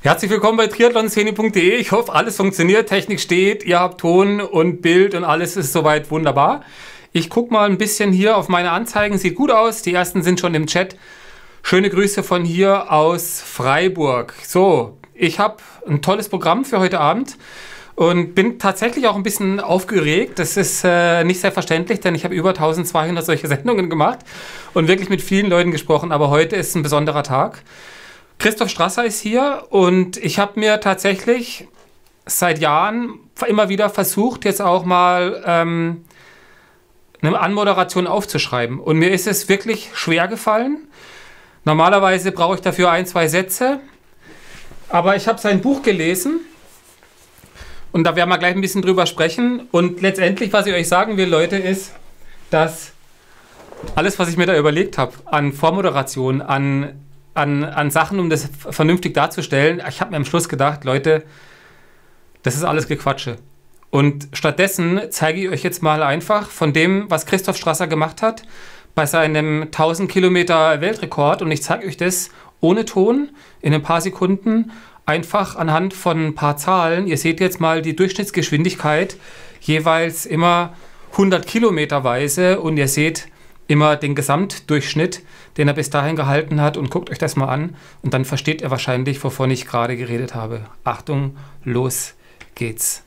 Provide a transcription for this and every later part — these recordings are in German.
Herzlich willkommen bei triathlonszene.de. Ich hoffe, alles funktioniert, Technik steht, ihr habt Ton und Bild und alles ist soweit wunderbar. Ich gucke mal ein bisschen hier auf meine Anzeigen, sieht gut aus. Die ersten sind schon im Chat. Schöne Grüße von hier aus Freiburg. So, ich habe ein tolles Programm für heute Abend und bin tatsächlich auch ein bisschen aufgeregt. Das ist nicht selbstverständlich, denn ich habe über 1200 solche Sendungen gemacht und wirklich mit vielen Leuten gesprochen. Aber heute ist ein besonderer Tag. Christoph Strasser ist hier und ich habe mir tatsächlich seit Jahren immer wieder versucht, jetzt auch mal eine Anmoderation aufzuschreiben. Und mir ist es wirklich schwer gefallen. Normalerweise brauche ich dafür 1, 2 Sätze. Aber ich habe sein Buch gelesen und da werden wir gleich ein bisschen drüber sprechen. Und letztendlich, was ich euch sagen will, Leute, ist, dass alles, was ich mir da überlegt habe, an Vormoderation, an Sachen, um das vernünftig darzustellen, ich habe mir am Schluss gedacht, Leute, das ist alles Gequatsche. Und stattdessen zeige ich euch jetzt mal einfach von dem, was Christoph Strasser gemacht hat, bei seinem 1000 Kilometer Weltrekord. Und ich zeige euch das ohne Ton, in ein paar Sekunden, einfach anhand von ein paar Zahlen. Ihr seht jetzt mal die Durchschnittsgeschwindigkeit, jeweils immer 100 Kilometerweise. Und ihr seht immer den Gesamtdurchschnitt, den er bis dahin gehalten hat, und guckt euch das mal an und dann versteht ihr wahrscheinlich, wovon ich gerade geredet habe. Achtung, los geht's.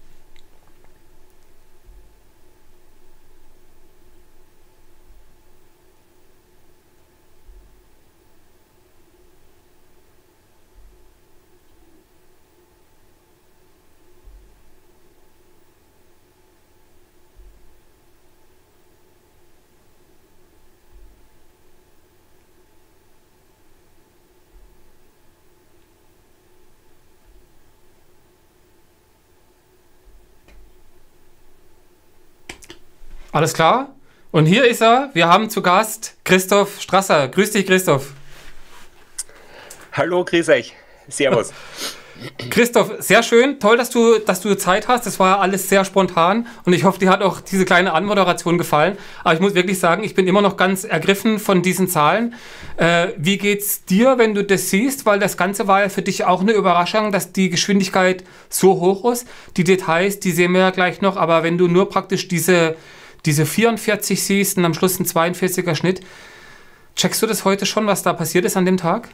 Alles klar? Und hier ist er. Wir haben zu Gast Christoph Strasser. Grüß dich, Christoph. Hallo, grüß euch. Servus. Christoph, sehr schön. Toll, dass du Zeit hast. Das war alles sehr spontan. Und ich hoffe, dir hat auch diese kleine Anmoderation gefallen. Aber ich muss wirklich sagen, ich bin immer noch ganz ergriffen von diesen Zahlen. Wie geht's dir, wenn du das siehst? Weil das Ganze war ja für dich auch eine Überraschung, dass die Geschwindigkeit so hoch ist. Die Details, die sehen wir ja gleich noch. Aber wenn du nur praktisch diese 44 siehst und am Schluss ein 42er Schnitt. Checkst du das heute schon, was da passiert ist an dem Tag?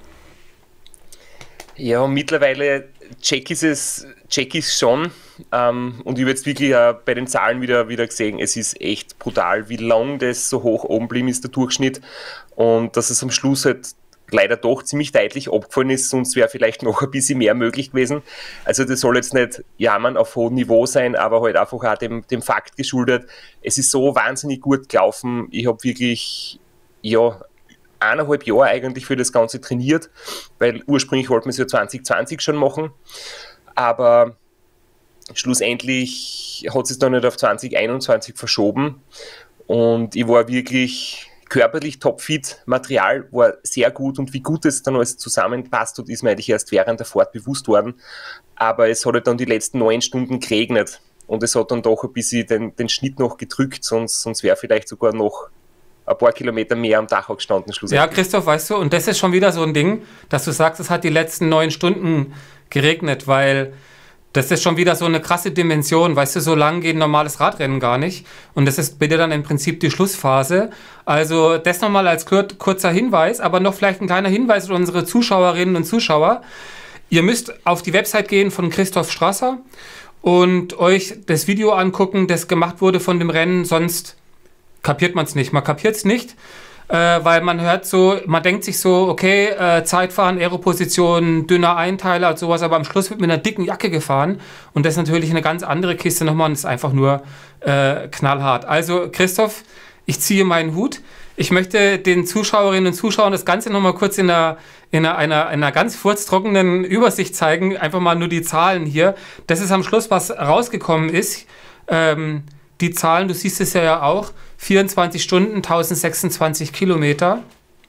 Ja, mittlerweile check ich es schon. Und ich habe jetzt wirklich bei den Zahlen wieder gesehen, es ist echt brutal, wie lang das so hoch oben blieben ist, der Durchschnitt. Und dass es am Schluss halt leider doch ziemlich deutlich abgefallen ist, sonst wäre vielleicht noch ein bisschen mehr möglich gewesen. Also das soll jetzt nicht jammern auf hohem Niveau sein, aber halt einfach auch dem Fakt geschuldet. Es ist so wahnsinnig gut gelaufen. Ich habe wirklich, 1,5 Jahre eigentlich für das Ganze trainiert, weil ursprünglich wollten wir es ja 2020 schon machen, aber schlussendlich hat es dann nicht auf 2021 verschoben und ich war wirklich körperlich topfit, Material war sehr gut und wie gut es dann alles zusammenpasst hat, ist mir eigentlich erst während der Fahrt bewusst worden. Aber es hat halt dann die letzten 9 Stunden geregnet und es hat dann doch ein bisschen den Schnitt noch gedrückt, sonst wäre vielleicht sogar noch ein paar Kilometer mehr am Dach gestanden. Ja, Christoph, weißt du, und das ist schon wieder so ein Ding, dass du sagst, es hat die letzten 9 Stunden geregnet, weil das ist schon wieder so eine krasse Dimension, weißt du, so lang geht ein normales Radrennen gar nicht. Und das ist bitte dann im Prinzip die Schlussphase. Also das nochmal als kurzer Hinweis, aber noch vielleicht ein kleiner Hinweis für unsere Zuschauerinnen und Zuschauer. Ihr müsst auf die Website gehen von Christoph Strasser und euch das Video angucken, das gemacht wurde von dem Rennen, sonst kapiert man es nicht. Man kapiert es nicht, weil man hört so, man denkt sich so, okay, Zeitfahren, Aeroposition, dünner Einteiler und sowas, aber am Schluss wird mit einer dicken Jacke gefahren und das ist natürlich eine ganz andere Kiste nochmal und ist einfach nur knallhart. Also Christoph, ich ziehe meinen Hut. Ich möchte den Zuschauerinnen und Zuschauern das Ganze nochmal kurz in einer ganz furztrockenen Übersicht zeigen, einfach mal nur die Zahlen hier. Das ist am Schluss, was rausgekommen ist. Die Zahlen, du siehst es ja auch, 24 Stunden, 1026 Kilometer.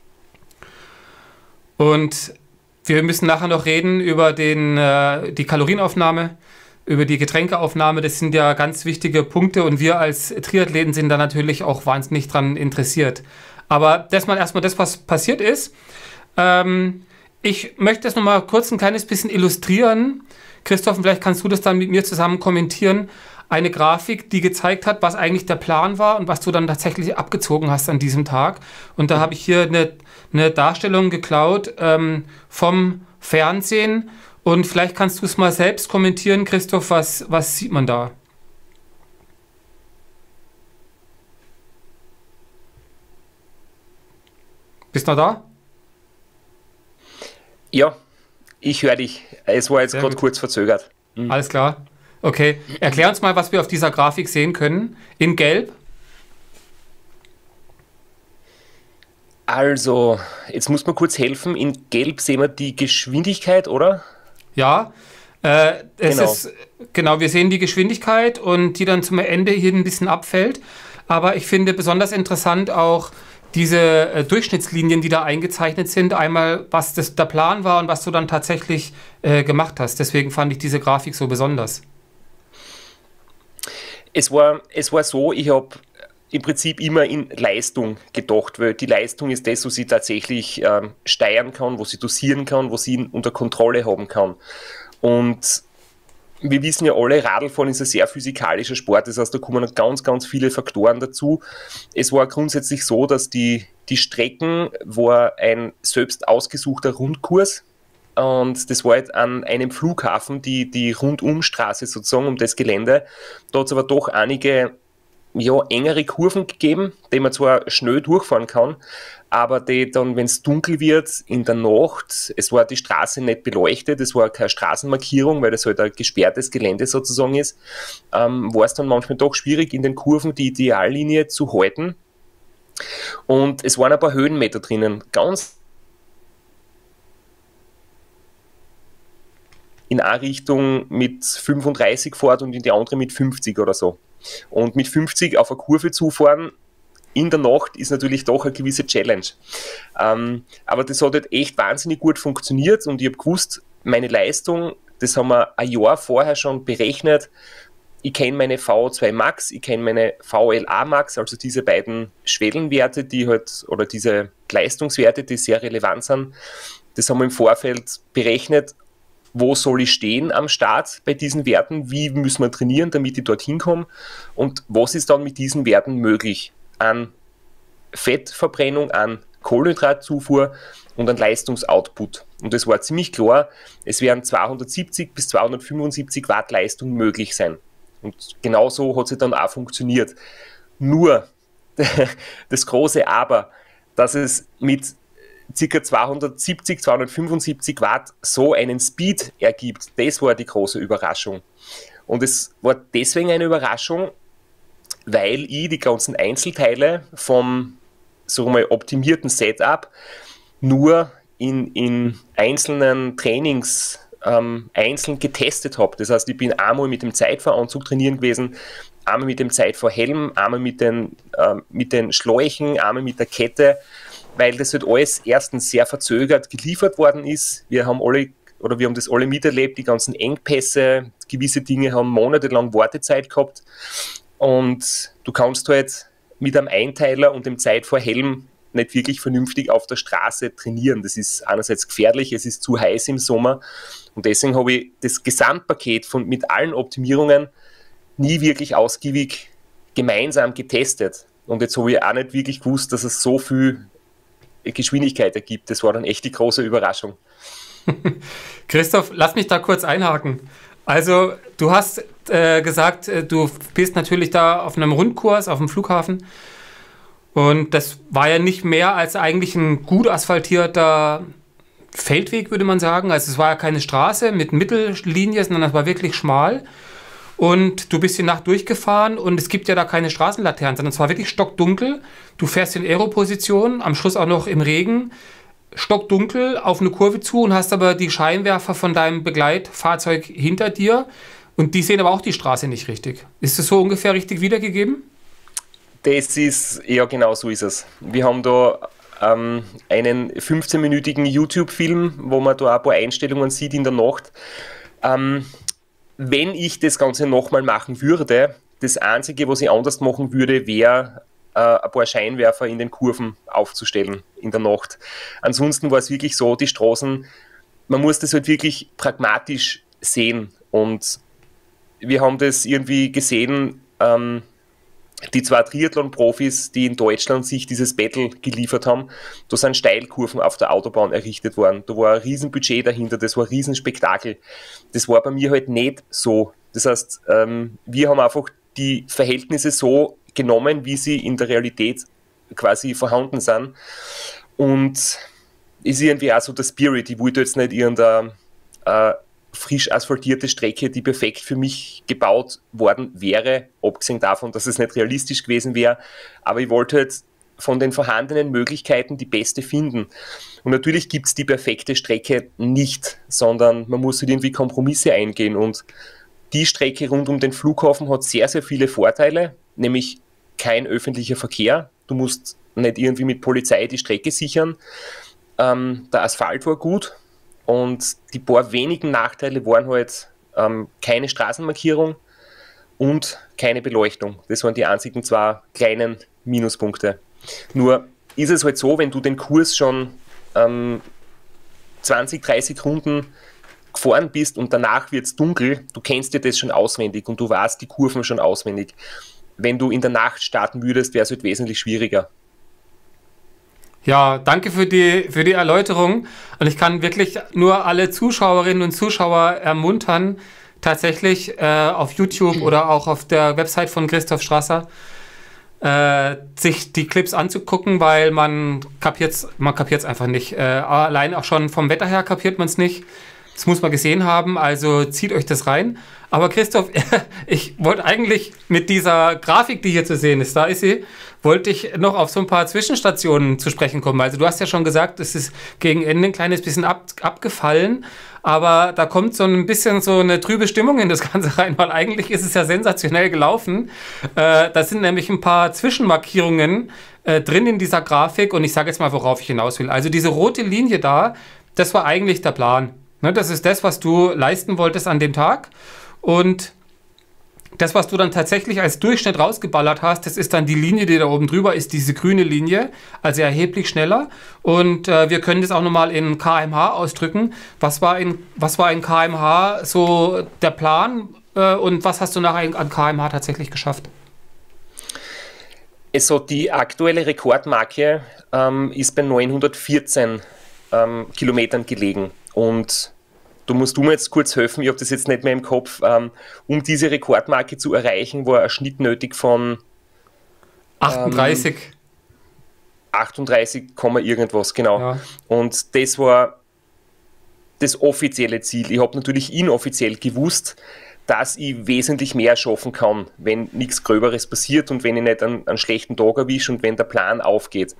Und wir müssen nachher noch reden über die Kalorienaufnahme, über die Getränkeaufnahme. Das sind ja ganz wichtige Punkte und wir als Triathleten sind da natürlich auch wahnsinnig dran interessiert. Aber erstmal das, was passiert ist. ich möchte das nochmal kurz ein kleines bisschen illustrieren. Christoph, vielleicht kannst du das dann mit mir zusammen kommentieren. Eine Grafik, die gezeigt hat, was eigentlich der Plan war und was du dann tatsächlich abgezogen hast an diesem Tag. Und da habe ich hier eine Darstellung geklaut vom Fernsehen. Und vielleicht kannst du es mal selbst kommentieren, Christoph, was sieht man da? Bist du noch da? Ja, ich höre dich. Es war jetzt gerade kurz verzögert. Alles klar. Okay. Erklär uns mal, was wir auf dieser Grafik sehen können. In Gelb. Also, jetzt muss man kurz helfen. In Gelb sehen wir die Geschwindigkeit, oder? Ja. Genau. Genau, wir sehen die Geschwindigkeit und die dann zum Ende hier ein bisschen abfällt. Aber ich finde besonders interessant auch diese Durchschnittslinien, die da eingezeichnet sind. Einmal, was der Plan war und was du dann tatsächlich gemacht hast. Deswegen fand ich diese Grafik so besonders. Es war so, ich habe im Prinzip immer in Leistung gedacht, weil die Leistung ist das, was sie tatsächlich steuern kann, wo sie dosieren kann, wo sie unter Kontrolle haben kann. Und wir wissen ja alle, Radlfahren ist ein sehr physikalischer Sport, das heißt, da kommen ganz, ganz viele Faktoren dazu. Es war grundsätzlich so, dass die Strecken war ein selbst ausgesuchter Rundkurs und das war halt an einem Flughafen, die Rundumstraße sozusagen um das Gelände. Da hat es aber doch einige engere Kurven gegeben, die man zwar schnell durchfahren kann, aber die dann, wenn es dunkel wird, in der Nacht, es war die Straße nicht beleuchtet, es war keine Straßenmarkierung, weil das halt ein gesperrtes Gelände sozusagen ist, war es dann manchmal doch schwierig, in den Kurven die Ideallinie zu halten. Und es waren ein paar Höhenmeter drinnen, ganz in eine Richtung mit 35 fährt und in die andere mit 50 oder so. Und mit 50 auf eine Kurve zufahren in der Nacht ist natürlich doch eine gewisse Challenge. Aber das hat halt echt wahnsinnig gut funktioniert und ich habe gewusst, meine Leistung, das haben wir ein Jahr vorher schon berechnet. Ich kenne meine VO2 Max, ich kenne meine VLA Max, also diese beiden Schwellenwerte, die halt, oder diese Leistungswerte, die sehr relevant sind. Das haben wir im Vorfeld berechnet. Wo soll ich stehen am Start bei diesen Werten? Wie müssen wir trainieren, damit ich dorthin komme? Und was ist dann mit diesen Werten möglich? An Fettverbrennung, an Kohlenhydratzufuhr und an Leistungsoutput. Und es war ziemlich klar, es werden 270 bis 275 Watt Leistung möglich sein. Und genauso hat es dann auch funktioniert. Nur das große Aber, dass es mit ca. 270, 275 Watt so einen Speed ergibt, das war die große Überraschung. Und es war deswegen eine Überraschung, weil ich die ganzen Einzelteile vom sagen wir mal, optimierten Setup nur in einzelnen Trainings einzeln getestet habe. Das heißt, ich bin einmal mit dem Zeitfahranzug trainieren gewesen, einmal mit dem Zeitfahrhelm, einmal mit den Schläuchen, einmal mit der Kette, weil das halt alles erstens sehr verzögert geliefert worden ist. Wir haben das alle miterlebt, die ganzen Engpässe, gewisse Dinge haben monatelang Wartezeit gehabt und du kannst halt mit einem Einteiler und dem Zeitfahrhelm nicht wirklich vernünftig auf der Straße trainieren. Das ist einerseits gefährlich, es ist zu heiß im Sommer und deswegen habe ich das Gesamtpaket mit allen Optimierungen nie wirklich ausgiebig gemeinsam getestet. Und jetzt habe ich auch nicht wirklich gewusst, dass es so viel Geschwindigkeit ergibt. Das war dann echt die große Überraschung. Christoph, lass mich da kurz einhaken. Also du hast gesagt, du bist natürlich da auf einem Rundkurs auf dem Flughafen und das war ja nicht mehr als eigentlich ein gut asphaltierter Feldweg, würde man sagen. Also es war ja keine Straße mit Mittellinie, sondern es war wirklich schmal und du bist die Nacht durchgefahren und es gibt ja da keine Straßenlaternen, sondern es war wirklich stockdunkel. Du fährst in Aeroposition, am Schluss auch noch im Regen, stockdunkel auf eine Kurve zu und hast aber die Scheinwerfer von deinem Begleitfahrzeug hinter dir und die sehen aber auch die Straße nicht richtig. Ist das so ungefähr richtig wiedergegeben? Das ist, ja genau so ist es. Wir haben da einen 15-minütigen YouTube-Film, wo man da ein paar Einstellungen sieht in der Nacht. Wenn ich das Ganze nochmal machen würde, das Einzige, was ich anders machen würde, wäre ein paar Scheinwerfer in den Kurven aufzustellen in der Nacht. Ansonsten war es wirklich so, die Straßen, man muss das halt wirklich pragmatisch sehen. Und wir haben das irgendwie gesehen, die zwei Triathlon-Profis, die in Deutschland sich dieses Battle geliefert haben, da sind Steilkurven auf der Autobahn errichtet worden. Da war ein Riesenbudget dahinter, das war ein Riesenspektakel. Das war bei mir halt nicht so. Das heißt, wir haben einfach die Verhältnisse so genommen, wie sie in der Realität quasi vorhanden sind. Und ist irgendwie auch so der Spirit. Ich wollte jetzt nicht irgendeine frisch asphaltierte Strecke, die perfekt für mich gebaut worden wäre, abgesehen davon, dass es nicht realistisch gewesen wäre, aber ich wollte halt von den vorhandenen Möglichkeiten die beste finden. Und natürlich gibt es die perfekte Strecke nicht, sondern man muss halt irgendwie Kompromisse eingehen, und die Strecke rund um den Flughafen hat sehr, sehr viele Vorteile, nämlich kein öffentlicher Verkehr, du musst nicht irgendwie mit Polizei die Strecke sichern, der Asphalt war gut. Und die paar wenigen Nachteile waren halt keine Straßenmarkierung und keine Beleuchtung. Das waren die einzigen zwei kleinen Minuspunkte. Nur ist es halt so, wenn du den Kurs schon 20, 30 Runden gefahren bist und danach wird es dunkel, du kennst dir das schon auswendig und du weißt die Kurven schon auswendig. Wenn du in der Nacht starten würdest, wäre es halt wesentlich schwieriger. Ja, danke für die Erläuterung. Und ich kann wirklich nur alle Zuschauerinnen und Zuschauer ermuntern, tatsächlich auf YouTube oder auch auf der Website von Christoph Strasser sich die Clips anzugucken, weil man kapiert's einfach nicht. Allein auch schon vom Wetter her kapiert man es nicht. Das muss man gesehen haben, also zieht euch das rein. Aber Christoph, ich wollte eigentlich mit dieser Grafik, die hier zu sehen ist, da ist sie, wollte ich noch auf so ein paar Zwischenstationen zu sprechen kommen. Also du hast ja schon gesagt, es ist gegen Ende ein kleines bisschen abgefallen, aber da kommt so ein bisschen so eine trübe Stimmung in das Ganze rein, weil eigentlich ist es ja sensationell gelaufen. Da sind nämlich ein paar Zwischenmarkierungen drin in dieser Grafik, und ich sage jetzt mal, worauf ich hinaus will. Also diese rote Linie da, das war eigentlich der Plan. Ne, das ist das, was du leisten wolltest an dem Tag, und das, was du dann tatsächlich als Durchschnitt rausgeballert hast, das ist dann die Linie, die da oben drüber ist, diese grüne Linie, also erheblich schneller. Und wir können das auch nochmal in km/h ausdrücken. Was war in km/h so der Plan, und was hast du nachher an km/h tatsächlich geschafft? Also die aktuelle Rekordmarke ist bei 914 Kilometern gelegen. Und du musst mir jetzt kurz helfen, ich habe das jetzt nicht mehr im Kopf. Um diese Rekordmarke zu erreichen, war ein Schnitt nötig von 38. 38, irgendwas, genau. Ja. Und das war das offizielle Ziel. Ich habe natürlich inoffiziell gewusst, dass ich wesentlich mehr schaffen kann, wenn nichts Gröberes passiert und wenn ich nicht einen schlechten Tag erwische und wenn der Plan aufgeht.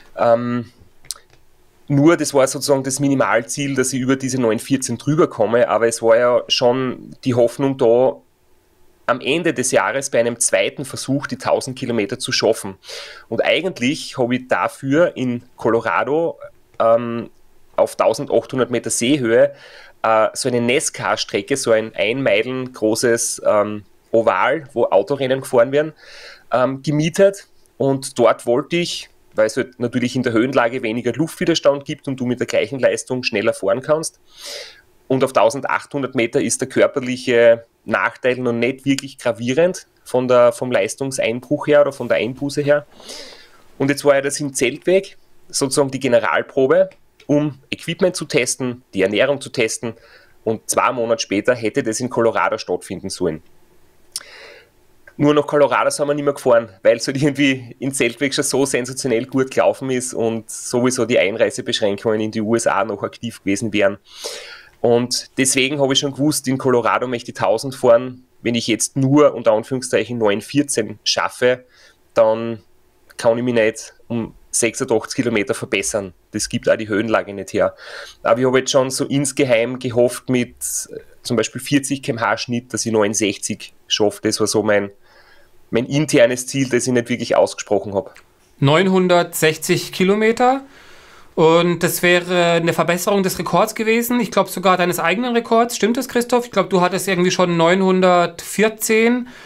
Nur, das war sozusagen das Minimalziel, dass ich über diese 914 drüber komme, aber es war ja schon die Hoffnung da, am Ende des Jahres bei einem zweiten Versuch die 1000 Kilometer zu schaffen. Und eigentlich habe ich dafür in Colorado auf 1800 Meter Seehöhe so eine NASCAR-Strecke, so ein 1 Meilen großes Oval, wo Autorennen gefahren werden, gemietet, und dort wollte ich, weil es halt natürlich in der Höhenlage weniger Luftwiderstand gibt und du mit der gleichen Leistung schneller fahren kannst. Und auf 1800 Meter ist der körperliche Nachteil noch nicht wirklich gravierend vom Leistungseinbruch her oder von der Einbuße her. Und jetzt war ja das im Zeltweg, sozusagen die Generalprobe, um Equipment zu testen, die Ernährung zu testen, und 2 Monate später hätte das in Colorado stattfinden sollen. Nur nach Colorado sind wir nicht mehr gefahren, weil es halt irgendwie in Zeltweg schon so sensationell gut gelaufen ist und sowieso die Einreisebeschränkungen in die USA noch aktiv gewesen wären. Und deswegen habe ich schon gewusst, in Colorado möchte ich 1000 fahren. Wenn ich jetzt nur unter Anführungszeichen 914 schaffe, dann kann ich mich nicht um 86 Kilometer verbessern. Das gibt auch die Höhenlage nicht her. Aber ich habe jetzt schon so insgeheim gehofft mit zum Beispiel 40 km/h Schnitt, dass ich 69 schaffe. Das war so mein internes Ziel, das ich nicht wirklich ausgesprochen habe. 960 Kilometer, und das wäre eine Verbesserung des Rekords gewesen. Ich glaube sogar deines eigenen Rekords. Stimmt das, Christoph? Ich glaube, du hattest irgendwie schon 914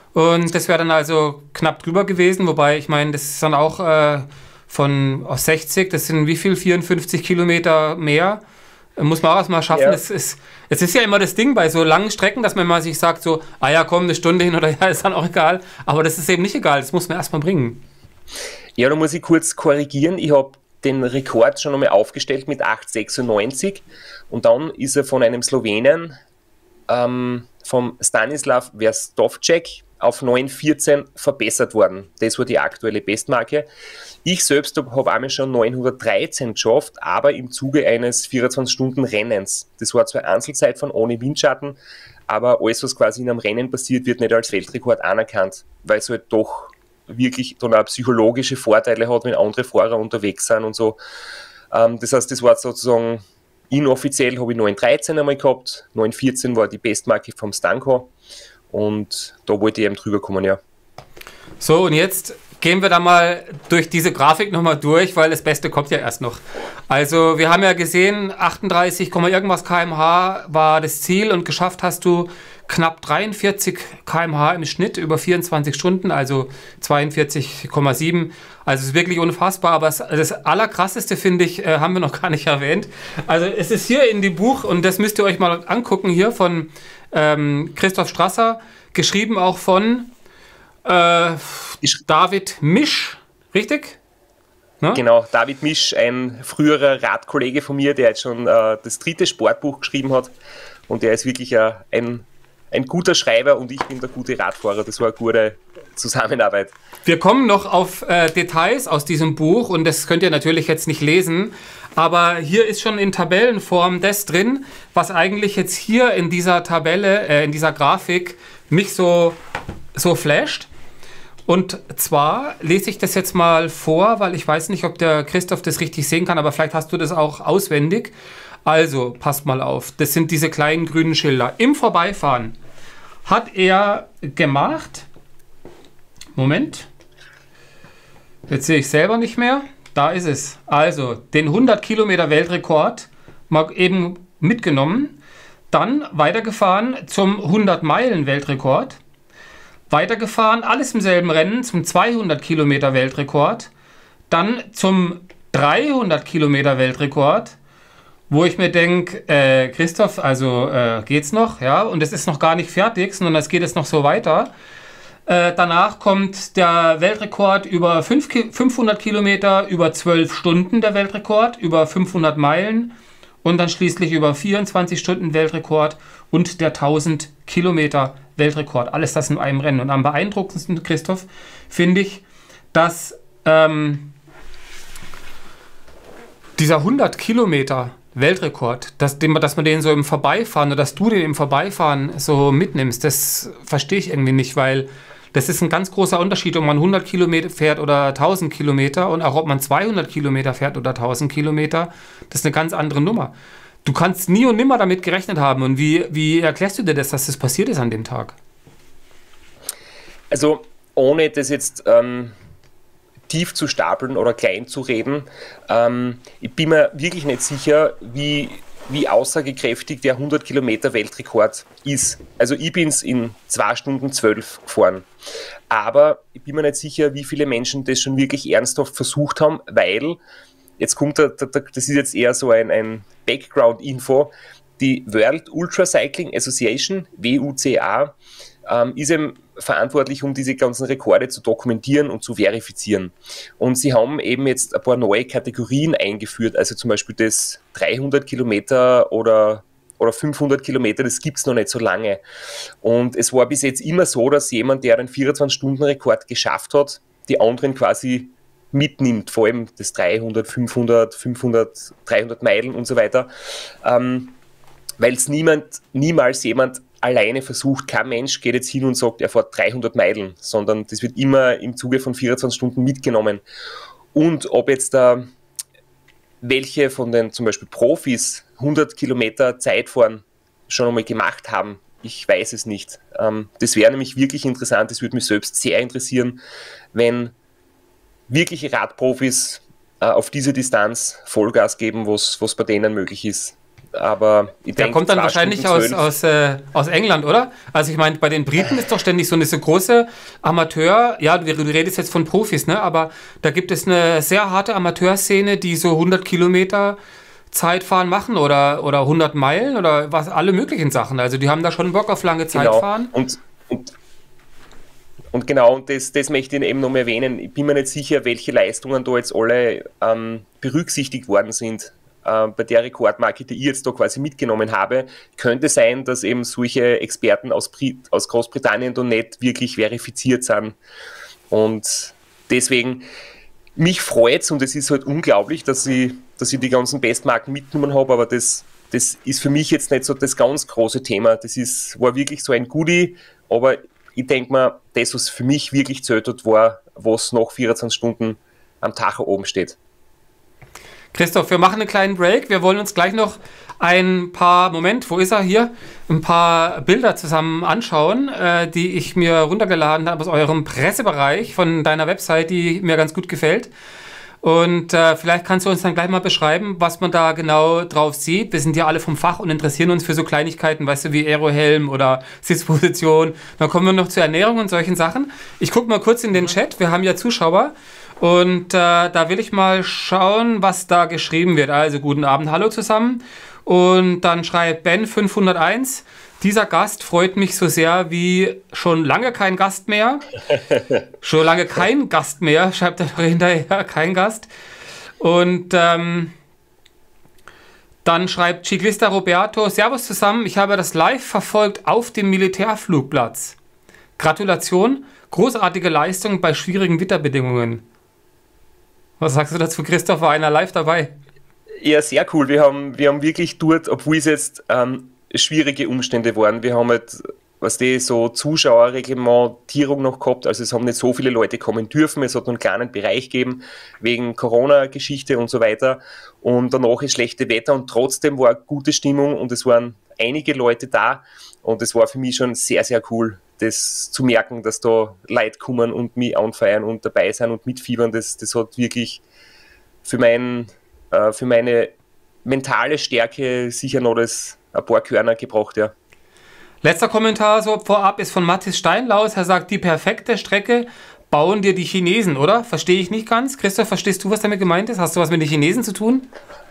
Und das wäre dann also knapp drüber gewesen, wobei ich meine, das ist dann auch aus 60, das sind wie viel? 54 Kilometer mehr. Muss man auch erstmal schaffen. Ja. Es ist ja immer das Ding bei so langen Strecken, dass man mal sich sagt, so, ah ja, komm, eine Stunde hin oder ja, ist dann auch egal. Aber das ist eben nicht egal, das muss man erstmal bringen. Ja, da muss ich kurz korrigieren. Ich habe den Rekord schon einmal aufgestellt mit 8,96 und dann ist er von einem Slowenen, vom Stanislav Verstovček, auf 9,14 verbessert worden. Das war die aktuelle Bestmarke. Ich selbst habe einmal schon 913 geschafft, aber im Zuge eines 24-Stunden-Rennens. Das war zwar Einzelzeit von ohne Windschatten, aber alles, was quasi in einem Rennen passiert, wird nicht als Weltrekord anerkannt, weil es halt doch wirklich dann auch psychologische Vorteile hat, wenn andere Fahrer unterwegs sind und so. Das heißt, das war sozusagen inoffiziell, habe ich 913 einmal gehabt, 914 war die Bestmarke vom Stanko und da wollte ich eben drüber kommen, ja. So, und jetzt gehen wir da mal durch diese Grafik nochmal durch, weil das Beste kommt ja erst noch. Also wir haben ja gesehen, 38, irgendwas km/h war das Ziel und geschafft hast du knapp 43 km/h im Schnitt über 24 Stunden, also 42,7. Also es ist wirklich unfassbar, aber das Allerkrasseste, finde ich, haben wir noch gar nicht erwähnt. Also es ist hier in dem Buch, und das müsst ihr euch mal angucken, hier von Christoph Strasser, geschrieben auch von David Misch, richtig? Ne? Genau, David Misch, ein früherer Radkollege von mir, der jetzt schon das 3. Sportbuch geschrieben hat und der ist wirklich ein guter Schreiber und ich bin der gute Radfahrer. Das war eine gute Zusammenarbeit. Wir kommen noch auf Details aus diesem Buch und das könnt ihr natürlich jetzt nicht lesen, aber hier ist schon in Tabellenform das drin, was eigentlich jetzt hier in dieser Tabelle, in dieser Grafik mich so flasht. Und zwar lese ich das jetzt mal vor, weil ich weiß nicht, ob der Christoph das richtig sehen kann, aber vielleicht hast du das auch auswendig. Also, passt mal auf, das sind diese kleinen grünen Schilder. Im Vorbeifahren hat er gemacht, Moment, jetzt sehe ich selber nicht mehr, da ist es. Also, den 100 Kilometer Weltrekord mal eben mitgenommen, dann weitergefahren zum 100 Meilen Weltrekord, weitergefahren, alles im selben Rennen, zum 200 Kilometer Weltrekord, dann zum 300 Kilometer Weltrekord, wo ich mir denke, Christoph, also geht's noch, ja, und es ist noch gar nicht fertig, sondern es geht jetzt noch so weiter. Danach kommt der Weltrekord über 500 Kilometer, über 12 Stunden der Weltrekord, über 500 Meilen und dann schließlich über 24 Stunden Weltrekord und der 1000 Kilometer Weltrekord. Alles das in einem Rennen. Und am beeindruckendsten, Christoph, finde ich, dass dieser 100 Kilometer Weltrekord, dass man den so im Vorbeifahren oder dass du den im Vorbeifahren so mitnimmst, das verstehe ich irgendwie nicht, weil das ist ein ganz großer Unterschied, ob man 100 Kilometer fährt oder 1000 Kilometer und auch ob man 200 Kilometer fährt oder 1000 Kilometer, das ist eine ganz andere Nummer. Du kannst nie und nimmer damit gerechnet haben. Und wie erklärst du dir das, dass das passiert ist an dem Tag? Also ohne das jetzt tief zu stapeln oder klein zu reden, ich bin mir wirklich nicht sicher, wie aussagekräftig der 100 Kilometer Weltrekord ist. Also ich bin es in 2 Stunden 12 gefahren. Aber ich bin mir nicht sicher, wie viele Menschen das schon wirklich ernsthaft versucht haben, weil, jetzt kommt das ist jetzt eher so ein Background-Info, die World Ultra Cycling Association, WUCA, ist eben verantwortlich, um diese ganzen Rekorde zu dokumentieren und zu verifizieren. Und sie haben eben jetzt ein paar neue Kategorien eingeführt, also zum Beispiel das 300 Kilometer oder 500 Kilometer, das gibt es noch nicht so lange. Und es war bis jetzt immer so, dass jemand, der einen 24-Stunden-Rekord geschafft hat, die anderen quasi mitnimmt, vor allem das 300, 500, 300 Meilen und so weiter, weil es niemals jemand alleine versucht, kein Mensch geht jetzt hin und sagt, er fährt 300 Meilen, sondern das wird immer im Zuge von 24 Stunden mitgenommen. Und ob jetzt welche von den zum Beispiel Profis 100 Kilometer Zeitfahren schon einmal gemacht haben, ich weiß es nicht. Das wäre nämlich wirklich interessant, das würde mich selbst sehr interessieren, wenn wirkliche Radprofis auf diese Distanz Vollgas geben, was bei denen möglich ist. Aber ich der denke, kommt dann wahrscheinlich aus England, oder? Also ich meine, bei den Briten ist doch ständig so eine große Amateur, ja, du redest jetzt von Profis, ne? Aber da gibt es eine sehr harte Amateurszene, die so 100 Kilometer Zeitfahren machen oder 100 Meilen oder was, alle möglichen Sachen. Also die haben da schon Bock auf lange Zeitfahren. Und genau, und das möchte ich eben noch mal erwähnen. Ich bin mir nicht sicher, welche Leistungen da jetzt alle berücksichtigt worden sind. Bei der Rekordmarke, die ich jetzt da quasi mitgenommen habe, könnte sein, dass eben solche Experten aus Großbritannien da nicht wirklich verifiziert sind. Und deswegen, mich freut es und es ist halt unglaublich, dass ich die ganzen Bestmarken mitgenommen habe, aber das ist für mich jetzt nicht so das ganz große Thema. War wirklich so ein Goodie, aber ich denke mal, das, was für mich wirklich zählt hat, war, was nach 24 Stunden am Tacho oben steht. Christoph, wir machen einen kleinen Break. Wir wollen uns gleich noch ein paar, wo ist er hier? Ein paar Bilder zusammen anschauen, die ich mir runtergeladen habe aus eurem Pressebereich von deiner Website, die mir ganz gut gefällt. Und vielleicht kannst du uns dann gleich mal beschreiben, was man da genau drauf sieht. Wir sind ja alle vom Fach und interessieren uns für so Kleinigkeiten, weißt du, wie Aerohelm oder Sitzposition. Dann kommen wir noch zur Ernährung und solchen Sachen. Ich gucke mal kurz in den Chat, wir haben ja Zuschauer. Und da will ich mal schauen, was da geschrieben wird. Also guten Abend, hallo zusammen. Und dann schreibt Ben 501, dieser Gast freut mich so sehr wie schon lange kein Gast mehr. Schon lange kein Gast mehr, schreibt er hinterher, kein Gast. Und dann schreibt Ciclista Roberto, Servus zusammen, ich habe das live verfolgt auf dem Militärflugplatz. Gratulation, großartige Leistung bei schwierigen Wetterbedingungen. Was sagst du dazu, Christoph? War einer live dabei? Ja, sehr cool. Wir haben wirklich dort, obwohl es jetzt schwierige Umstände waren, wir haben halt, so Zuschauerreglementierung noch gehabt, also es haben nicht so viele Leute kommen dürfen, es hat nur einen kleinen Bereich gegeben, wegen Corona-Geschichte und so weiter und danach ist schlechte Wetter und trotzdem war gute Stimmung und es waren einige Leute da und es war für mich schon sehr, sehr cool, das zu merken, dass da Leute kommen und mich anfeiern und dabei sein und mitfiebern, das hat wirklich für meine mentale Stärke sicher noch ein paar Körner gebraucht, ja. Letzter Kommentar so vorab ist von Mathis Steinlaus. Er sagt, die perfekte Strecke bauen dir die Chinesen, oder? Verstehe ich nicht ganz. Christoph, verstehst du, was damit gemeint ist? Hast du was mit den Chinesen zu tun?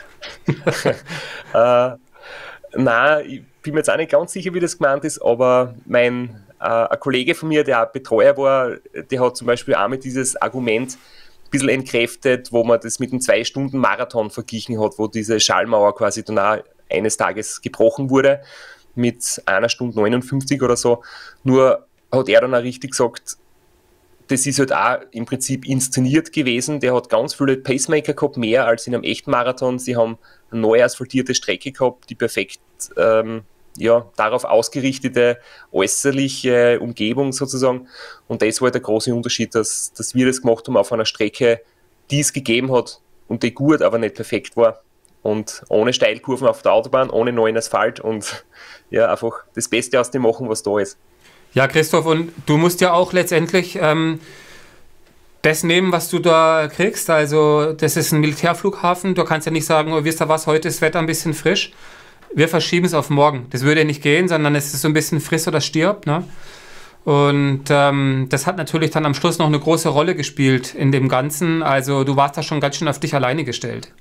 Nein, ich bin mir jetzt auch nicht ganz sicher, wie das gemeint ist, aber ein Kollege von mir, der auch Betreuer war, der hat zum Beispiel auch mit dieses Argument ein bisschen entkräftet, wo man das mit einem 2-Stunden-Marathon verglichen hat, wo diese Schallmauer quasi dann auch eines Tages gebrochen wurde, mit 1 Stunde 59 oder so. Nur hat er dann auch richtig gesagt, das ist halt auch im Prinzip inszeniert gewesen. Der hat ganz viele Pacemaker gehabt, mehr als in einem echten Marathon. Sie haben eine neu asphaltierte Strecke gehabt, die perfekt darauf ausgerichtete äußerliche Umgebung sozusagen. Und das war halt der große Unterschied, dass wir das gemacht haben auf einer Strecke, die es gegeben hat und die gut, aber nicht perfekt war. Und ohne Steilkurven auf der Autobahn, ohne neuen Asphalt und ja, einfach das Beste aus dem machen, was da ist. Ja, Christoph, und du musst ja auch letztendlich das nehmen, was du da kriegst. Also das ist ein Militärflughafen. Du kannst ja nicht sagen, oh, wisst ihr was, heute ist das Wetter ein bisschen frisch. Wir verschieben es auf morgen. Das würde ja nicht gehen, sondern es ist so ein bisschen friss oder stirb. Ne? Und das hat natürlich dann am Schluss noch eine große Rolle gespielt in dem Ganzen. Also du warst da schon ganz schön auf dich alleine gestellt.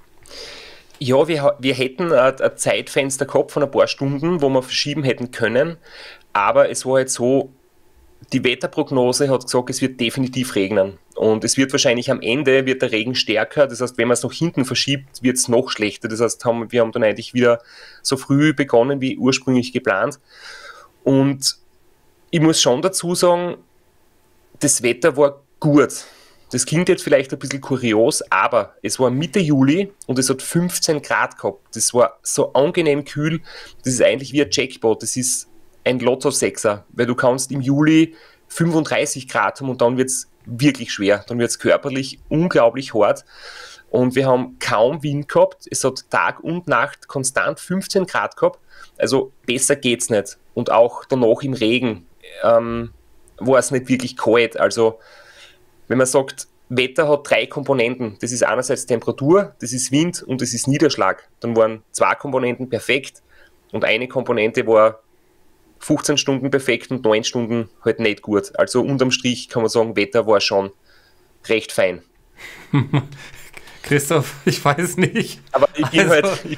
Ja, wir hätten ein Zeitfenster gehabt von ein paar Stunden, wo wir verschieben hätten können. Aber es war jetzt so, die Wetterprognose hat gesagt, es wird definitiv regnen. Und es wird wahrscheinlich am Ende wird der Regen stärker. Das heißt, wenn man es nach hinten verschiebt, wird es noch schlechter. Das heißt, wir haben dann eigentlich wieder so früh begonnen wie ursprünglich geplant. Und ich muss schon dazu sagen, das Wetter war gut. Das klingt jetzt vielleicht ein bisschen kurios, aber es war Mitte Juli und es hat 15 Grad gehabt. Das war so angenehm kühl. Das ist eigentlich wie ein Jackpot. Das ist ein Lotto-Sechser, weil du kannst im Juli 35 Grad haben und dann wird es wirklich schwer. Dann wird es körperlich unglaublich hart. Und wir haben kaum Wind gehabt. Es hat Tag und Nacht konstant 15 Grad gehabt. Also besser geht's nicht. Und auch danach im Regen war es nicht wirklich kalt. Also wenn man sagt, Wetter hat 3 Komponenten. Das ist einerseits Temperatur, das ist Wind und das ist Niederschlag. Dann waren 2 Komponenten perfekt und eine Komponente war 15 Stunden perfekt und 9 Stunden halt nicht gut. Also unterm Strich kann man sagen, Wetter war schon recht fein. Christoph, ich weiß nicht. Aber ich bin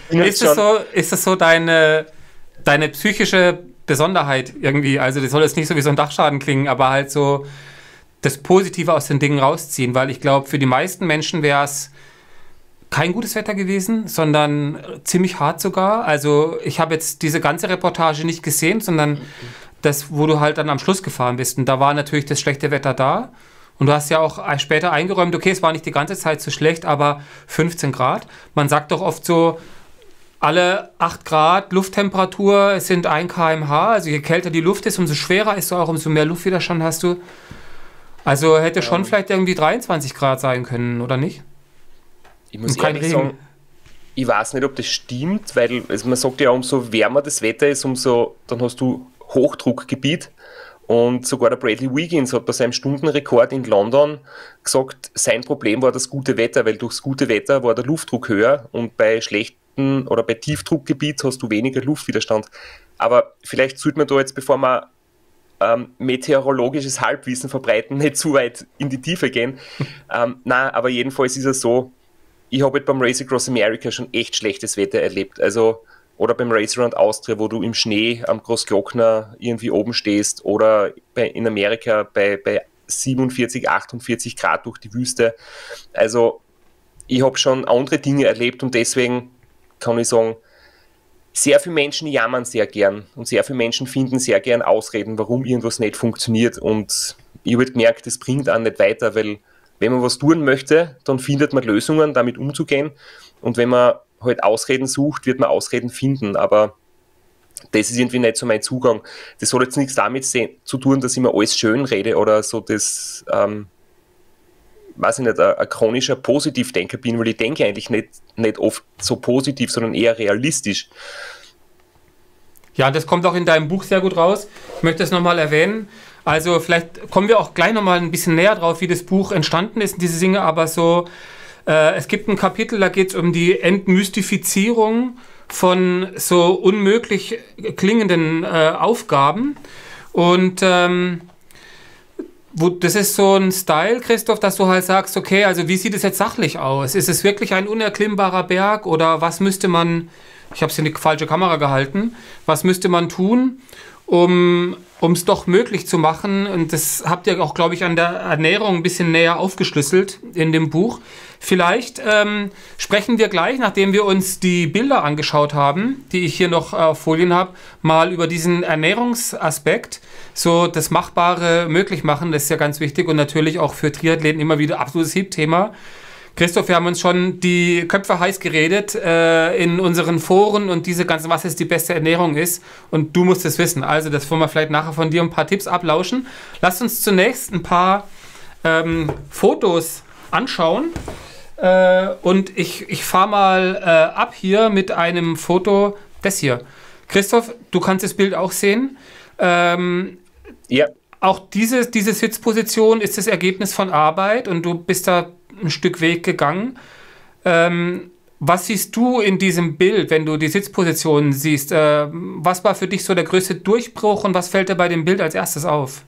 ist das so deine psychische Besonderheit irgendwie? Also das soll jetzt nicht so wie so ein Dachschaden klingen, aber halt so das Positive aus den Dingen rausziehen, weil ich glaube, für die meisten Menschen wäre es kein gutes Wetter gewesen, sondern ziemlich hart sogar. Also ich habe jetzt diese ganze Reportage nicht gesehen, sondern das, wo du halt dann am Schluss gefahren bist. Und da war natürlich das schlechte Wetter da. Und du hast ja auch später eingeräumt, okay, es war nicht die ganze Zeit so schlecht, aber 15 Grad. Man sagt doch oft so, alle 8 Grad Lufttemperatur sind 1 km/h. Also je kälter die Luft ist, umso schwerer ist sie auch, umso mehr Luftwiderstand hast du. Also hätte schon vielleicht irgendwie 23 Grad sein können, oder nicht? Ich muss ehrlich sagen, ich weiß nicht, ob das stimmt, weil man sagt ja, umso wärmer das Wetter ist, dann hast du Hochdruckgebiet. Und sogar der Bradley Wiggins hat bei seinem Stundenrekord in London gesagt, sein Problem war das gute Wetter, weil durchs gute Wetter war der Luftdruck höher und bei schlechten oder bei Tiefdruckgebiet hast du weniger Luftwiderstand. Aber vielleicht sollte man da jetzt, bevor man meteorologisches Halbwissen verbreiten, nicht zu weit in die Tiefe gehen. Nein, aber jedenfalls ist es so, ich habe halt beim Race Across America schon echt schlechtes Wetter erlebt. Also, oder beim Race Around Austria, wo du im Schnee am Großglockner irgendwie oben stehst, oder in Amerika bei 47, 48 Grad durch die Wüste. Also, ich habe schon andere Dinge erlebt und deswegen kann ich sagen, sehr viele Menschen jammern sehr gern und sehr viele Menschen finden sehr gern Ausreden, warum irgendwas nicht funktioniert. Und ich habe gemerkt, das bringt auch nicht weiter, weil wenn man was tun möchte, dann findet man Lösungen, damit umzugehen. Und wenn man halt Ausreden sucht, wird man Ausreden finden. Aber das ist irgendwie nicht so mein Zugang. Das hat jetzt nichts damit zu tun, dass ich mir alles schön rede oder so das, weiß ich nicht, ein chronischer Positivdenker bin, weil ich denke eigentlich nicht oft so positiv, sondern eher realistisch. Ja, das kommt auch in deinem Buch sehr gut raus. Ich möchte es nochmal erwähnen. Also vielleicht kommen wir auch gleich nochmal ein bisschen näher drauf, wie das Buch entstanden ist, diese Dinge, aber so, es gibt ein Kapitel, da geht es um die Entmystifizierung von so unmöglich klingenden Aufgaben. Und das ist so ein Style, Christoph, dass du halt sagst, okay, also wie sieht es jetzt sachlich aus? Ist es wirklich ein unerklimmbarer Berg oder was müsste man, ich habe es in die falsche Kamera gehalten, was müsste man tun, um es doch möglich zu machen? Und das habt ihr auch, glaube ich, an der Ernährung ein bisschen näher aufgeschlüsselt in dem Buch. Vielleicht sprechen wir gleich, nachdem wir uns die Bilder angeschaut haben, die ich hier noch auf Folien habe, mal über diesen Ernährungsaspekt, so das Machbare möglich machen, das ist ja ganz wichtig und natürlich auch für Triathleten immer wieder absolutes Hiebthema. Christoph, wir haben uns schon die Köpfe heiß geredet in unseren Foren und diese ganze, was jetzt die beste Ernährung ist und du musst es wissen. Also das wollen wir vielleicht nachher von dir ein paar Tipps ablauschen. Lass uns zunächst ein paar Fotos anschauen und ich fahre mal ab hier mit einem Foto, das hier. Christoph, du kannst das Bild auch sehen. Ja. Auch diese Sitzposition ist das Ergebnis von Arbeit und du bist da ein Stück Weg gegangen. Was siehst du in diesem Bild, wenn du die Sitzposition siehst? Was war für dich so der größte Durchbruch und was fällt dir bei dem Bild als erstes auf?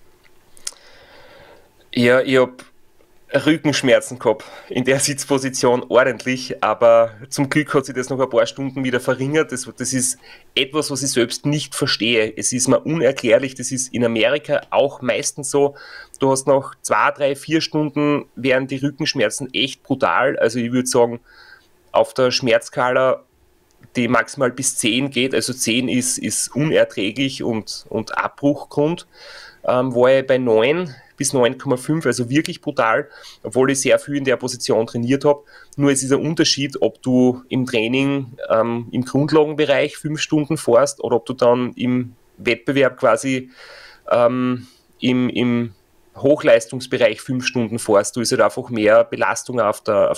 Ja, ich habe Rückenschmerzen gehabt in der Sitzposition ordentlich, aber zum Glück hat sich das noch ein paar Stunden wieder verringert. Das ist etwas, was ich selbst nicht verstehe. Es ist mir unerklärlich, das ist in Amerika auch meistens so. Du hast nach 2, 3, 4 Stunden wären die Rückenschmerzen echt brutal. Also ich würde sagen, auf der Schmerzskala, die maximal bis 10 geht, also 10 ist unerträglich und Abbruchgrund, war ich bei 9 bis 9,5, also wirklich brutal, obwohl ich sehr viel in der Position trainiert habe. Nur es ist ein Unterschied, ob du im Training im Grundlagenbereich 5 Stunden fährst oder ob du dann im Wettbewerb quasi im Hochleistungsbereich 5 Stunden fährst. Du ist halt einfach mehr Belastung auf der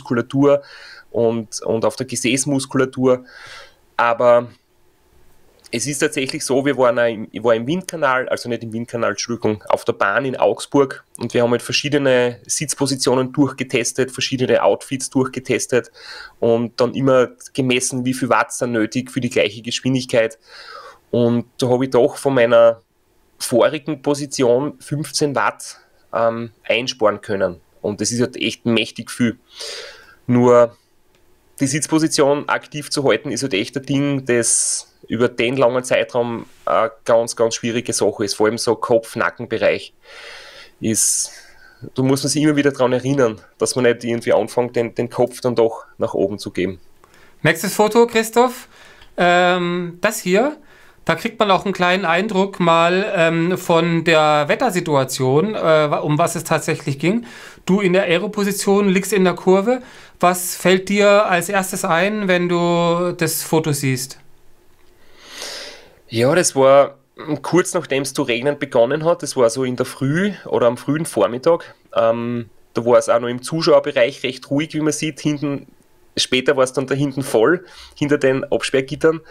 Lendenwirbelsäulenmuskulatur und auf der Gesäßmuskulatur. Aber Es ist tatsächlich so, ich war im Windkanal, also nicht im Windkanal, Entschuldigung, auf der Bahn in Augsburg und wir haben halt verschiedene Sitzpositionen durchgetestet, verschiedene Outfits durchgetestet und dann immer gemessen, wie viel Watt sind nötig für die gleiche Geschwindigkeit. Und da habe ich doch von meiner vorigen Position 15 Watt einsparen können. Und das ist halt echt mächtig viel. Nur die Sitzposition aktiv zu halten, ist halt echt ein Ding, das über den langen Zeitraum eine ganz, ganz schwierige Sache ist. Vor allem so Kopf-Nacken-Bereich ist, da muss man sich immer wieder daran erinnern, dass man nicht irgendwie anfängt, den Kopf dann doch nach oben zu geben. Nächstes Foto, Christoph. Das hier, da kriegt man auch einen kleinen Eindruck mal von der Wettersituation, um was es tatsächlich ging. Du in der Aeroposition liegst in der Kurve. Was fällt dir als erstes ein, wenn du das Foto siehst? Ja, das war kurz nachdem es zu regnen begonnen hat. Das war so in der Früh oder am frühen Vormittag. Da war es auch noch im Zuschauerbereich recht ruhig, wie man sieht. Später war es dann da hinten voll, hinter den Absperrgittern.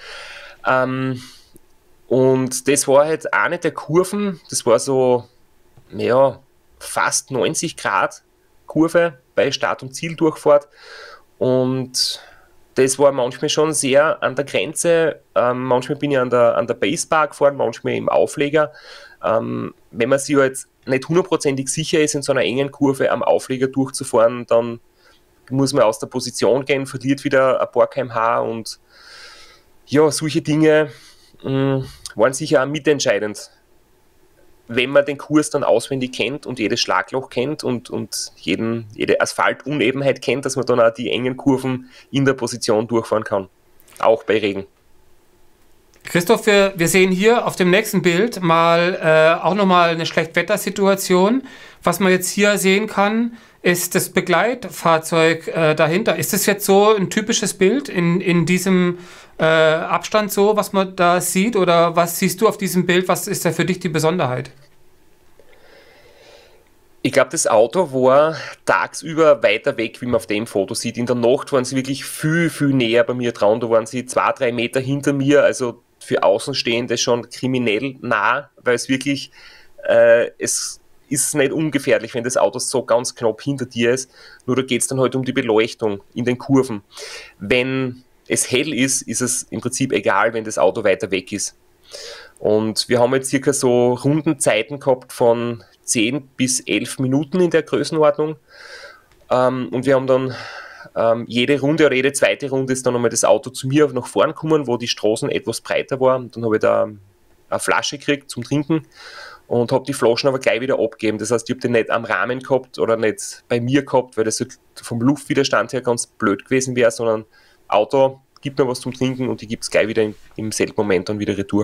Und das war halt eine der Kurven. Das war so, ja, fast 90 Grad Kurve bei Start- und Zieldurchfahrt. Und das war manchmal schon sehr an der Grenze. Manchmal bin ich an der Basebar gefahren, manchmal im Aufleger. Wenn man sich halt nicht hundertprozentig sicher ist, in so einer engen Kurve am Aufleger durchzufahren, dann muss man aus der Position gehen, verliert wieder ein paar km/h. Und ja, solche Dinge waren sicher auch mitentscheidend. Wenn man den Kurs dann auswendig kennt und jedes Schlagloch kennt und jede Asphaltunebenheit kennt, dass man dann auch die engen Kurven in der Position durchfahren kann. Auch bei Regen. Christoph, wir sehen hier auf dem nächsten Bild mal auch nochmal eine Schlechtwettersituation. Was man jetzt hier sehen kann, ist das Begleitfahrzeug dahinter. Ist das jetzt so ein typisches Bild in diesem Abstand so, was man da sieht? Oder was siehst du auf diesem Bild? Was ist da für dich die Besonderheit? Ich glaube, das Auto war tagsüber weiter weg, wie man auf dem Foto sieht. In der Nacht waren sie wirklich viel, viel näher bei mir dran. Da waren sie 2-3 Meter hinter mir, also für Außenstehende schon kriminell nah, weil es wirklich, es ist nicht ungefährlich, wenn das Auto so ganz knapp hinter dir ist. Nur da geht es dann halt um die Beleuchtung in den Kurven. Wenn es hell ist, ist es im Prinzip egal, wenn das Auto weiter weg ist. Und wir haben jetzt circa so Rundenzeiten gehabt von 10 bis 11 Minuten in der Größenordnung. Und wir haben dann jede Runde oder jede zweite Runde ist dann nochmal das Auto zu mir nach vorn gekommen, wo die Straßen etwas breiter waren. Und dann habe ich da eine Flasche gekriegt zum Trinken und habe die Flaschen aber gleich wieder abgegeben. Das heißt, ich habe den nicht am Rahmen gehabt oder nicht bei mir gehabt, weil das vom Luftwiderstand her ganz blöd gewesen wäre, sondern Auto, gibt mir was zum Trinken und die gibt es gleich wieder im selben Moment dann wieder retour.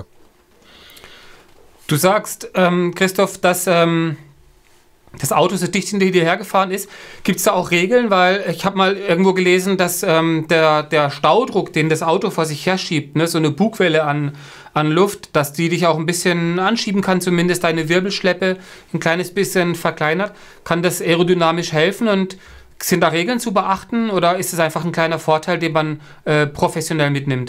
Du sagst, Christoph, dass das Auto so dicht hinter dir hergefahren ist. Gibt es da auch Regeln? Weil ich habe mal irgendwo gelesen, dass der Staudruck, den das Auto vor sich herschiebt, ne, so eine Bugwelle an Luft, dass die dich auch ein bisschen anschieben kann, zumindest deine Wirbelschleppe ein kleines bisschen verkleinert. Kann das aerodynamisch helfen und sind da Regeln zu beachten oder ist es einfach ein kleiner Vorteil, den man professionell mitnimmt?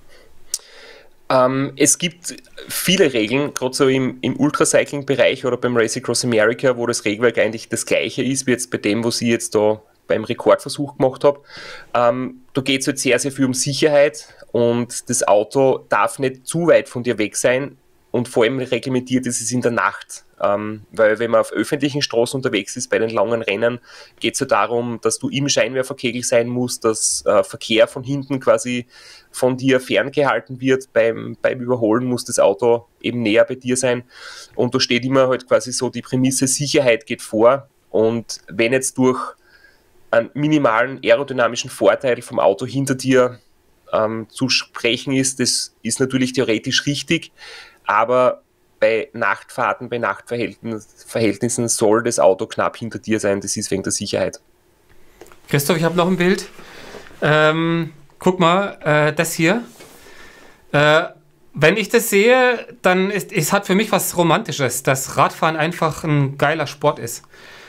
Es gibt viele Regeln, gerade so im Ultracycling-Bereich oder beim Race Across America, wo das Regelwerk eigentlich das gleiche ist, wie jetzt bei dem, was ich jetzt da beim Rekordversuch gemacht habe. Da geht es halt sehr, sehr viel um Sicherheit und das Auto darf nicht zu weit von dir weg sein und vor allem reglementiert ist es in der Nacht. Weil wenn man auf öffentlichen Straßen unterwegs ist, bei den langen Rennen, geht es ja darum, dass du im Scheinwerferkegel sein musst, dass Verkehr von hinten quasi von dir ferngehalten wird. Beim Überholen muss das Auto eben näher bei dir sein. Und da steht immer halt quasi so die Prämisse, Sicherheit geht vor. Und wenn jetzt durch einen minimalen aerodynamischen Vorteil vom Auto hinter dir zu sprechen ist, das ist natürlich theoretisch richtig, aber bei Nachtfahrten, bei Nachtverhältnissen soll das Auto knapp hinter dir sein. Das ist wegen der Sicherheit. Christoph, ich habe noch ein Bild. Guck mal, das hier. Wenn ich das sehe, dann es hat für mich was Romantisches, dass Radfahren einfach ein geiler Sport ist.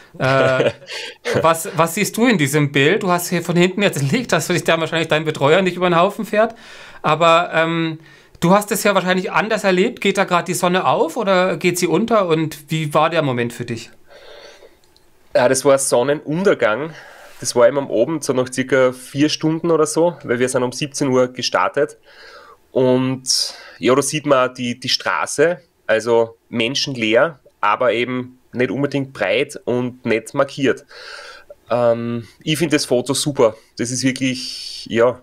Was siehst du in diesem Bild? Du hast hier von hinten jetzt liegt, dass für dich da wahrscheinlich dein Betreuer nicht über den Haufen fährt. Aber Du hast es ja wahrscheinlich anders erlebt. Geht da gerade die Sonne auf oder geht sie unter? Und wie war der Moment für dich? Ja, das war Sonnenuntergang. Das war immer am Abend, so nach circa 4 Stunden oder so, weil wir sind um 17 Uhr gestartet. Und ja, da sieht man auch die Straße, also menschenleer, aber eben nicht unbedingt breit und nicht markiert. Ich finde das Foto super. Das ist wirklich, ja,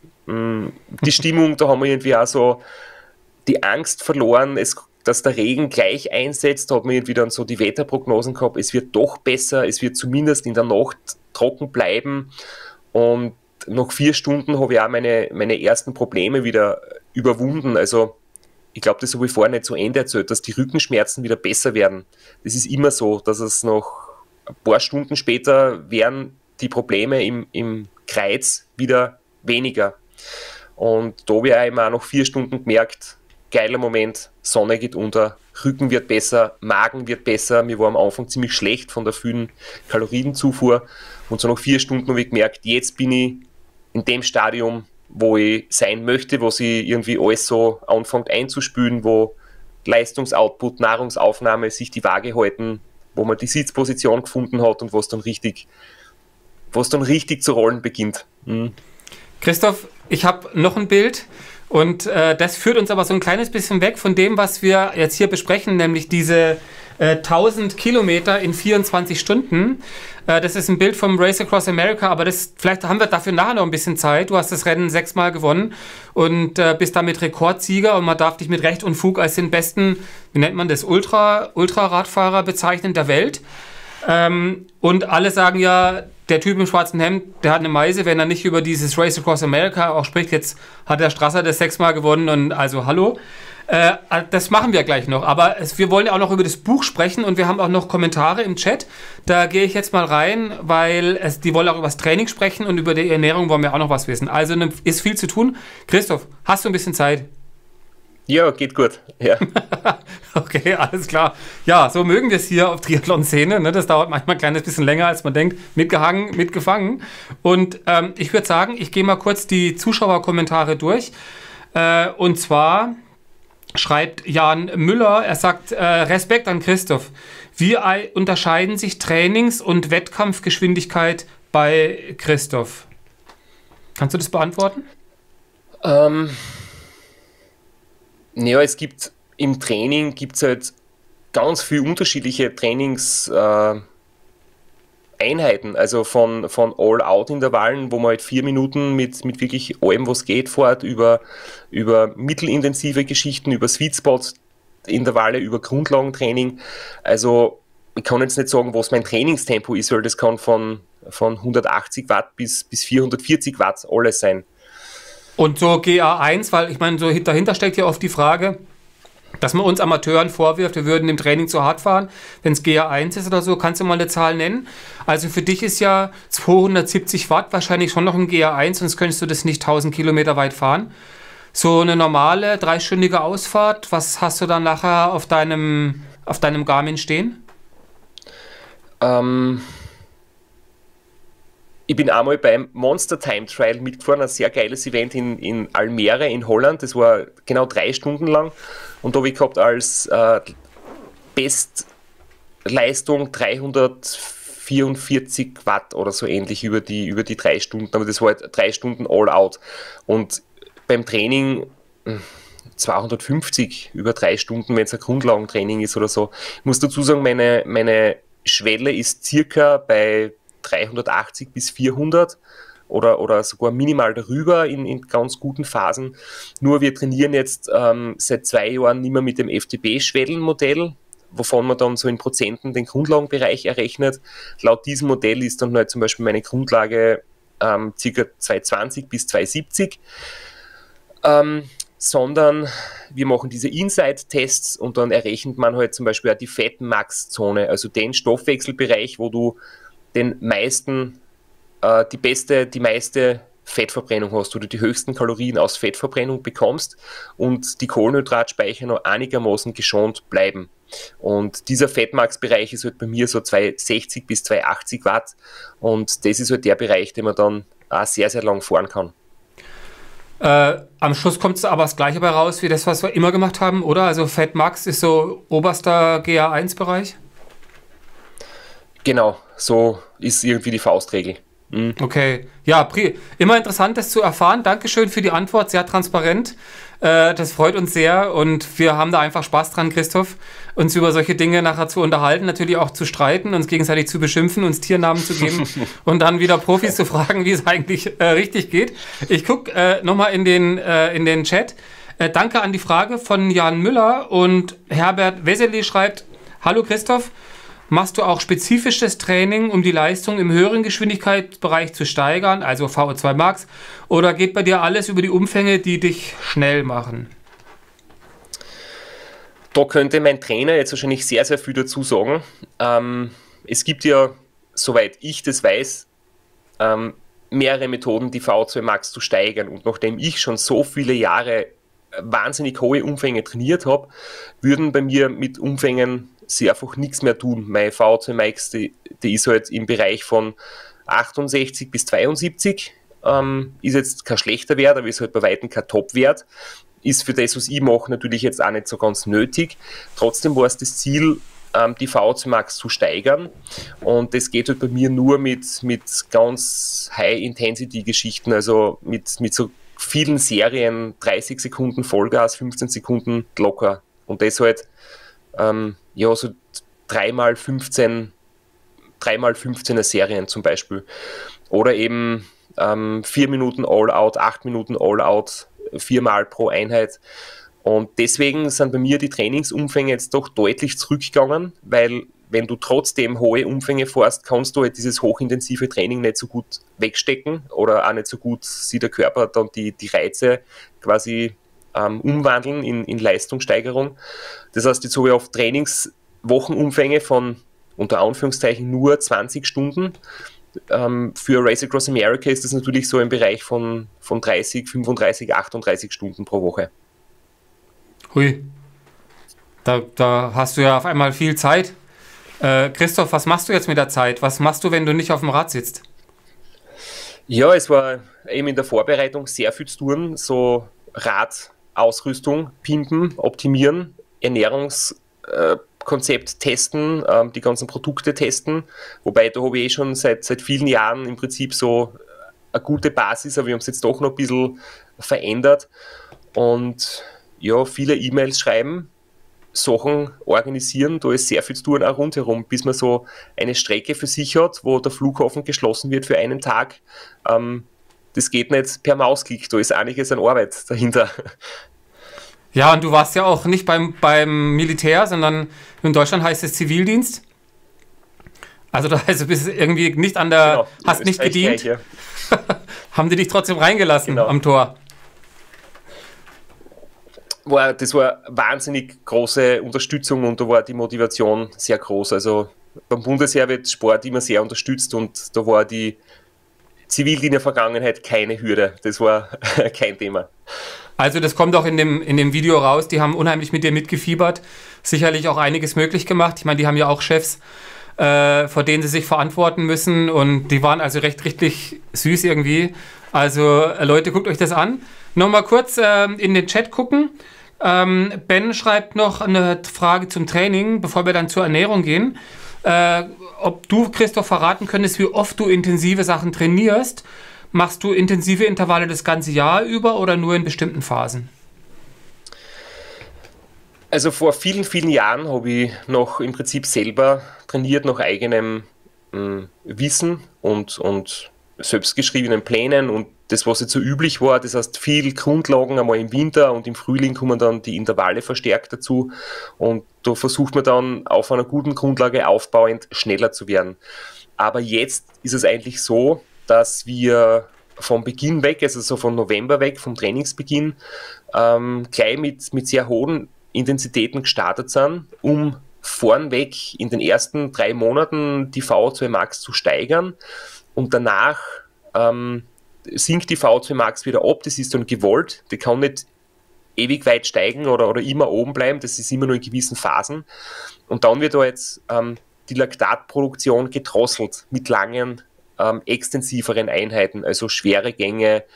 die Stimmung, da haben wir irgendwie auch so die Angst verloren, dass der Regen gleich einsetzt. Da hat man irgendwie dann so die Wetterprognosen gehabt, es wird doch besser, es wird zumindest in der Nacht trocken bleiben. Und nach 4 Stunden habe ich auch meine ersten Probleme wieder überwunden. Also ich glaube, das habe ich vorher nicht zu Ende erzählt, dass die Rückenschmerzen wieder besser werden. Das ist immer so, dass es noch ein paar Stunden später werden die Probleme im Kreuz wieder weniger. Und da habe ich auch nach 4 Stunden gemerkt, geiler Moment, Sonne geht unter, Rücken wird besser, Magen wird besser. Mir war am Anfang ziemlich schlecht von der vielen Kalorienzufuhr. Und so nach 4 Stunden habe ich gemerkt, jetzt bin ich in dem Stadium, wo ich sein möchte, wo sie irgendwie alles so anfängt einzuspülen, wo Leistungsoutput, Nahrungsaufnahme sich die Waage halten, wo man die Sitzposition gefunden hat und wo es dann richtig zu rollen beginnt. Christoph, ich habe noch ein Bild und das führt uns aber so ein kleines bisschen weg von dem, was wir jetzt hier besprechen, nämlich diese 1000 Kilometer in 24 Stunden. Das ist ein Bild vom Race Across America, aber vielleicht haben wir dafür nachher noch ein bisschen Zeit. Du hast das Rennen 6-mal gewonnen und bist damit Rekordsieger und man darf dich mit Recht und Fug als den besten, wie nennt man das, Ultraradfahrer bezeichnen der Welt. Und alle sagen ja, der Typ im schwarzen Hemd, der hat eine Meise, wenn er nicht über dieses Race Across America auch spricht. Jetzt hat der Strasser das 6-mal gewonnen und also hallo. Das machen wir gleich noch, aber wir wollen ja auch noch über das Buch sprechen und wir haben auch noch Kommentare im Chat. Da gehe ich jetzt mal rein, weil die wollen auch über das Training sprechen und über die Ernährung wollen wir auch noch was wissen. Also ist viel zu tun. Christoph, hast du ein bisschen Zeit? Ja, geht gut. Ja. Okay, alles klar. Ja, so mögen wir es hier auf Triathlon-Szene. Ne? Das dauert manchmal ein kleines bisschen länger, als man denkt. Mitgehangen, mitgefangen. Und ich würde sagen, ich gehe mal kurz die Zuschauerkommentare durch. Und zwar schreibt Jan Müller, er sagt, Respekt an Christoph. Wie unterscheiden sich Trainings- und Wettkampfgeschwindigkeit bei Christoph? Kannst du das beantworten? Ja, im Training gibt es halt ganz viele unterschiedliche Trainingseinheiten, also von All-Out-Intervallen, wo man halt 4 Minuten mit wirklich allem, was geht, fährt, über mittelintensive Geschichten, über Sweet-Spot-Intervalle, über Grundlagentraining. Also ich kann jetzt nicht sagen, was mein Trainingstempo ist, weil das kann von 180 Watt bis 440 Watt alles sein. Und so GA1, weil ich meine, so dahinter steckt ja oft die Frage, dass man uns Amateuren vorwirft, wir würden im Training zu hart fahren. Wenn es GA1 ist oder so, kannst du mal eine Zahl nennen? Also für dich ist ja 270 Watt wahrscheinlich schon noch im GA1, sonst könntest du das nicht 1000 Kilometer weit fahren. So eine normale 3-stündige Ausfahrt, was hast du dann nachher auf deinem Garmin stehen? Ich bin einmal beim Monster Time Trial mitgefahren, ein sehr geiles Event in Almere in Holland. Das war genau 3 Stunden lang und da habe ich gehabt als Bestleistung 344 Watt oder so ähnlich über die 3 Stunden, aber das war halt 3 Stunden all out. Und beim Training 250 über 3 Stunden, wenn es ein Grundlagentraining ist oder so. Ich muss dazu sagen, meine Schwelle ist circa bei 380 bis 400 oder sogar minimal darüber in ganz guten Phasen. Nur wir trainieren jetzt seit 2 Jahren nicht mehr mit dem FTP-Schwellenmodell, wovon man dann so in Prozenten den Grundlagenbereich errechnet. Laut diesem Modell ist dann halt zum Beispiel meine Grundlage ca. 220 bis 270. Sondern wir machen diese Inside-Tests und dann errechnet man halt zum Beispiel auch die Fett-Max-Zone, also den Stoffwechselbereich, wo du die meiste Fettverbrennung hast oder die höchsten Kalorien aus Fettverbrennung bekommst und die Kohlenhydratspeicher noch einigermaßen geschont bleiben. Und dieser Fettmax-Bereich ist halt bei mir so 260 bis 280 Watt und das ist halt der Bereich, den man dann auch sehr, sehr lang fahren kann. Am Schluss kommt es aber das Gleiche bei raus, wie das, was wir immer gemacht haben, oder? Also Fat Max ist so oberster GA1-Bereich? Genau, so ist irgendwie die Faustregel. Mhm. Okay, ja, immer interessant, das zu erfahren. Dankeschön für die Antwort, sehr transparent. Das freut uns sehr und wir haben da einfach Spaß dran, Christoph, uns über solche Dinge nachher zu unterhalten, natürlich auch zu streiten, uns gegenseitig zu beschimpfen, uns Tiernamen zu geben und dann wieder Profis zu fragen, wie es eigentlich richtig geht. Ich gucke nochmal in den Chat. Danke an die Frage von Jan Müller und Herbert Weseli schreibt: Hallo Christoph, machst du auch spezifisches Training, um die Leistung im höheren Geschwindigkeitsbereich zu steigern, also VO2 Max, oder geht bei dir alles über die Umfänge, die dich schnell machen? Da könnte mein Trainer jetzt wahrscheinlich sehr, sehr viel dazu sagen. Es gibt ja, soweit ich das weiß, mehrere Methoden, die VO2 Max zu steigern. Und nachdem ich schon so viele Jahre wahnsinnig hohe Umfänge trainiert habe, würden bei mir mit Umfängen sie einfach nichts mehr tun. Meine VO2 Max, die ist halt im Bereich von 68 bis 72. Ist jetzt kein schlechter Wert, aber ist halt bei weitem kein Top-Wert. Ist für das, was ich mache, natürlich jetzt auch nicht so ganz nötig. Trotzdem war es das Ziel, die VO2 Max zu steigern. Und das geht halt bei mir nur mit ganz High-Intensity-Geschichten, also mit so vielen Serien, 30 Sekunden Vollgas, 15 Sekunden locker. Und das halt so 3x15er Serien zum Beispiel. Oder eben 4 Minuten All-Out, 8 Minuten All-Out, 4-mal pro Einheit. Und deswegen sind bei mir die Trainingsumfänge jetzt doch deutlich zurückgegangen, weil wenn du trotzdem hohe Umfänge fährst, kannst du halt dieses hochintensive Training nicht so gut wegstecken oder auch nicht so gut sieht der Körper dann die Reize quasi umwandeln in Leistungssteigerung. Das heißt, jetzt habe ich auf Trainingswochenumfänge von unter Anführungszeichen nur 20 Stunden. Für Race Across America ist das natürlich so im Bereich von 30, 35, 38 Stunden pro Woche. Hui, da hast du ja auf einmal viel Zeit. Christoph, was machst du jetzt mit der Zeit? Was machst du, wenn du nicht auf dem Rad sitzt? Ja, es war eben in der Vorbereitung sehr viel zu tun, so Radausrüstung, pimpen, optimieren, Ernährungskonzept testen, die ganzen Produkte testen, wobei da habe ich schon seit vielen Jahren im Prinzip so eine gute Basis, aber wir haben es jetzt doch noch ein bisschen verändert und ja, viele E-Mails schreiben, Sachen organisieren, da ist sehr viel zu tun auch rundherum, bis man so eine Strecke für sich hat, wo der Flughafen geschlossen wird für einen Tag. Das geht nicht per Mausklick, da ist einiges an Arbeit dahinter. Ja, und du warst ja auch nicht beim Militär, sondern in Deutschland heißt es Zivildienst. Also du bist irgendwie nicht an der, genau, hast nicht gedient. Gleich, ja. Haben die dich trotzdem reingelassen, genau, am Tor? Das war wahnsinnig große Unterstützung und da war die Motivation sehr groß. Also beim Bundesheer wird Sport immer sehr unterstützt und da war die Zivildienst-Vergangenheit keine Hürde. Das war kein Thema. Also das kommt auch in dem Video raus. Die haben unheimlich mit dir mitgefiebert. Sicherlich auch einiges möglich gemacht. Ich meine, die haben ja auch Chefs, vor denen sie sich verantworten müssen und die waren also richtig süß irgendwie. Also Leute, guckt euch das an. Nochmal kurz in den Chat gucken. Ben schreibt noch eine Frage zum Training, bevor wir dann zur Ernährung gehen. Ob du, Christoph, verraten könntest, wie oft du intensive Sachen trainierst. Machst du intensive Intervalle das ganze Jahr über oder nur in bestimmten Phasen? Also vor vielen, vielen Jahren habe ich noch im Prinzip selber trainiert, nach eigenem Wissen und selbstgeschriebenen Plänen und das, was jetzt so üblich war, das heißt viel Grundlagen einmal im Winter und im Frühling kommen dann die Intervalle verstärkt dazu und da versucht man dann auf einer guten Grundlage aufbauend schneller zu werden. Aber jetzt ist es eigentlich so, dass wir vom Beginn weg, also so von November weg, vom Trainingsbeginn, gleich mit sehr hohen Intensitäten gestartet sind, um vornweg in den ersten 3 Monaten die VO2 Max zu steigern und danach sinkt die VO2 Max wieder ab, das ist dann gewollt, die kann nicht ewig weit steigen oder immer oben bleiben, das ist immer nur in gewissen Phasen und dann wird da jetzt die Laktatproduktion gedrosselt mit langen, extensiveren Einheiten, also schwere Gänge,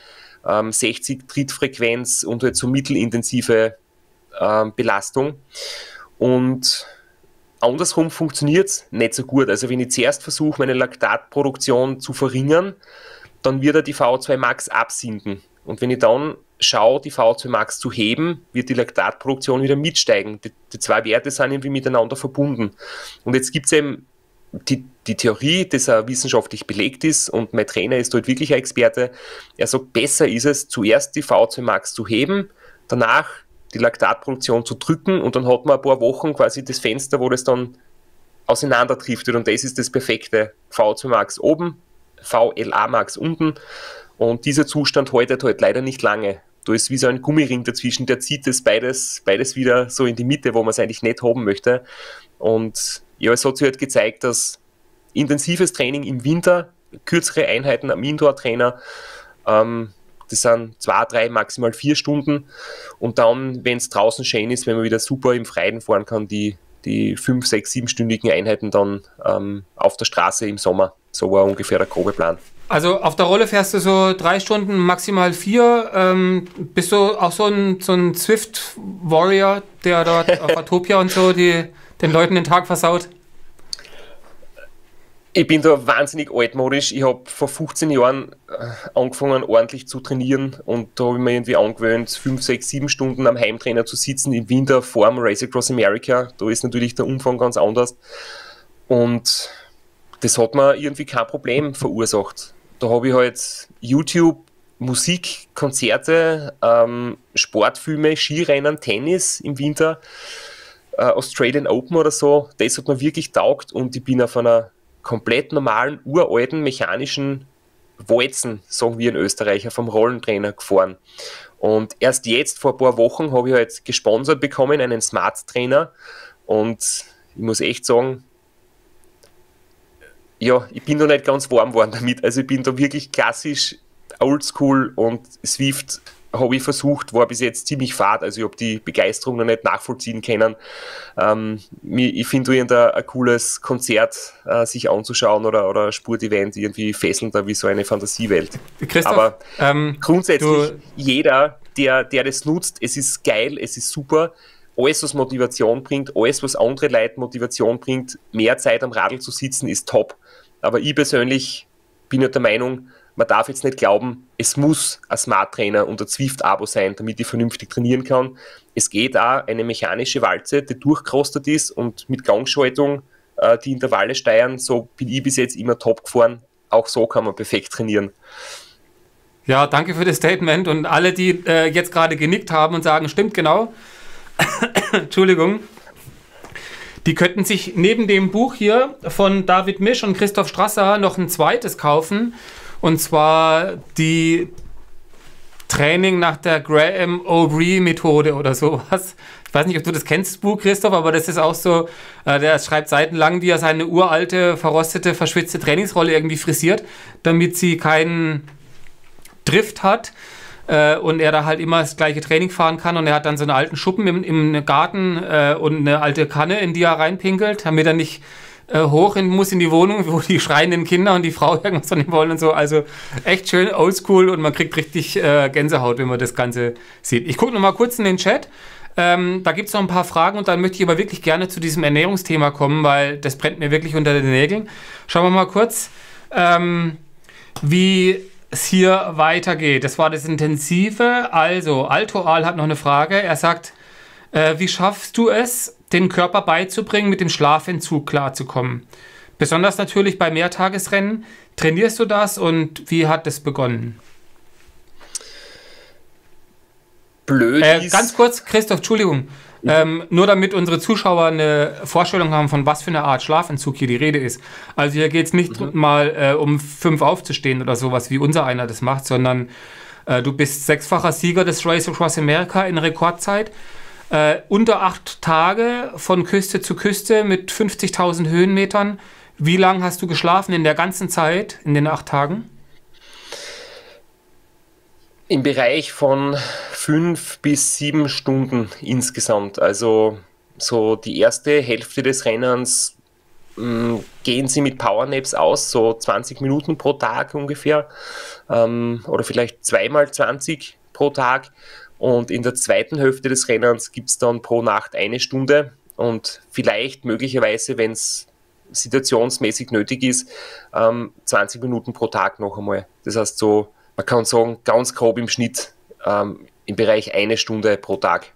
60 Trittfrequenz und halt so mittelintensive Belastung. Und andersrum funktioniert es nicht so gut. Also wenn ich zuerst versuche, meine Laktatproduktion zu verringern, dann wird die VO2 Max absinken. Und wenn ich dann schaue, die VO2 Max zu heben, wird die Laktatproduktion wieder mitsteigen. Die zwei Werte sind irgendwie miteinander verbunden. Und jetzt gibt es eben die Theorie, die auch wissenschaftlich belegt ist, und mein Trainer ist dort wirklich ein Experte. Er sagt, besser ist es, zuerst die VO2 Max zu heben, danach die Laktatproduktion zu drücken, und dann hat man ein paar Wochen quasi das Fenster, wo das dann auseinanderdriftet, und das ist das perfekte. VO2 Max oben, VLA Max unten, und dieser Zustand haltet halt leider nicht lange. Da ist wie so ein Gummiring dazwischen, der zieht das beides wieder so in die Mitte, wo man es eigentlich nicht haben möchte. Und ja, es hat sich halt gezeigt, dass intensives Training im Winter, kürzere Einheiten am Indoor-Trainer, das sind 2, 3, maximal 4 Stunden, und dann, wenn es draußen schön ist, wenn man wieder super im Freien fahren kann, die 5, 6, 7-stündigen Einheiten dann auf der Straße im Sommer. So war ungefähr der grobe Plan. Also auf der Rolle fährst du so 3 Stunden, maximal 4. Bist du auch so ein Zwift-Warrior, der dort auf Atopia und so den Leuten den Tag versaut? Ich bin da wahnsinnig altmodisch. Ich habe vor 15 Jahren angefangen, ordentlich zu trainieren, und da habe ich mir irgendwie angewöhnt, 5, 6, 7 Stunden am Heimtrainer zu sitzen im Winter vor dem Race Across America. Da ist natürlich der Umfang ganz anders, und das hat mir irgendwie kein Problem verursacht. Da habe ich halt YouTube, Musik, Konzerte, Sportfilme, Skirennen, Tennis im Winter, Australian Open oder so. Das hat mir wirklich taugt, und ich bin auf einer komplett normalen, uralten, mechanischen Walzen, sagen wir in Österreich, vom Rollentrainer gefahren. Und erst jetzt, vor ein paar Wochen, habe ich halt gesponsert bekommen, einen Smart-Trainer, und ich muss echt sagen, ja, ich bin da nicht ganz warm geworden damit. Also ich bin da wirklich klassisch oldschool, und Zwift habe ich versucht, war bis jetzt ziemlich fad. Also ich habe die Begeisterung noch nicht nachvollziehen können. Ich finde da ein cooles Konzert sich anzuschauen, oder ein Sportevent irgendwie fesselnder wie so eine Fantasiewelt. Christoph, aber grundsätzlich jeder, der das nutzt, es ist geil, es ist super. Alles, was Motivation bringt, alles, was andere Leute Motivation bringt, mehr Zeit am Radl zu sitzen, ist top. Aber ich persönlich bin ja der Meinung, man darf jetzt nicht glauben, es muss ein Smart-Trainer und ein Zwift-Abo sein, damit ich vernünftig trainieren kann. Es geht auch eine mechanische Walze, die durchgerostet ist und mit Gangschaltung die Intervalle steuern. So bin ich bis jetzt immer top gefahren. Auch so kann man perfekt trainieren. Ja, danke für das Statement, und alle, die jetzt gerade genickt haben und sagen, stimmt genau, Entschuldigung, die könnten sich neben dem Buch hier von David Misch und Christoph Strasser noch ein zweites kaufen, und zwar die Training nach der Graham O'Brien Methode oder sowas. Ich weiß nicht, ob du das kennst, das Buch, Christoph, aber das ist auch so, der schreibt seitenlang, wie er seine uralte, verrostete, verschwitzte Trainingsrolle irgendwie frisiert, damit sie keinen Drift hat. Und er da halt immer das gleiche Training fahren kann, und er hat dann so einen alten Schuppen im Garten und eine alte Kanne, in die er reinpinkelt, damit er nicht hoch muss in die Wohnung, wo die schreienden Kinder und die Frau irgendwas von ihm wollen und so. Also echt schön oldschool, und man kriegt richtig Gänsehaut, wenn man das Ganze sieht. Ich gucke noch mal kurz in den Chat. Da gibt es noch ein paar Fragen, und dann möchte ich aber wirklich gerne zu diesem Ernährungsthema kommen, weil das brennt mir wirklich unter den Nägeln. Schauen wir mal kurz, wie es hier weitergeht. Das war das Intensive. Also, Altoal hat noch eine Frage. Er sagt, wie schaffst du es, den Körper beizubringen, mit dem Schlafentzug klarzukommen? Besonders natürlich bei Mehrtagesrennen. Trainierst du das, und wie hat es begonnen? Blöd ist... Ganz kurz, Christoph, Entschuldigung. Nur damit unsere Zuschauer eine Vorstellung haben, von was für eine Art Schlafentzug hier die Rede ist. Also hier geht es nicht mal um 5 aufzustehen oder sowas, wie unser einer das macht, sondern du bist 6-facher Sieger des Race Across America in Rekordzeit. Unter 8 Tage von Küste zu Küste mit 50.000 Höhenmetern. Wie lange hast du geschlafen in der ganzen Zeit, in den 8 Tagen? Im Bereich von 5 bis 7 Stunden insgesamt. Also so die erste Hälfte des Rennens gehen Sie mit Powernaps aus, so 20 Minuten pro Tag ungefähr, oder vielleicht zweimal 20 pro Tag. Und in der zweiten Hälfte des Rennens gibt es dann pro Nacht 1 Stunde und vielleicht möglicherweise, wenn es situationsmäßig nötig ist, 20 Minuten pro Tag noch einmal. Das heißt so, man kann sagen, ganz grob im Schnitt im Bereich 1 Stunde pro Tag.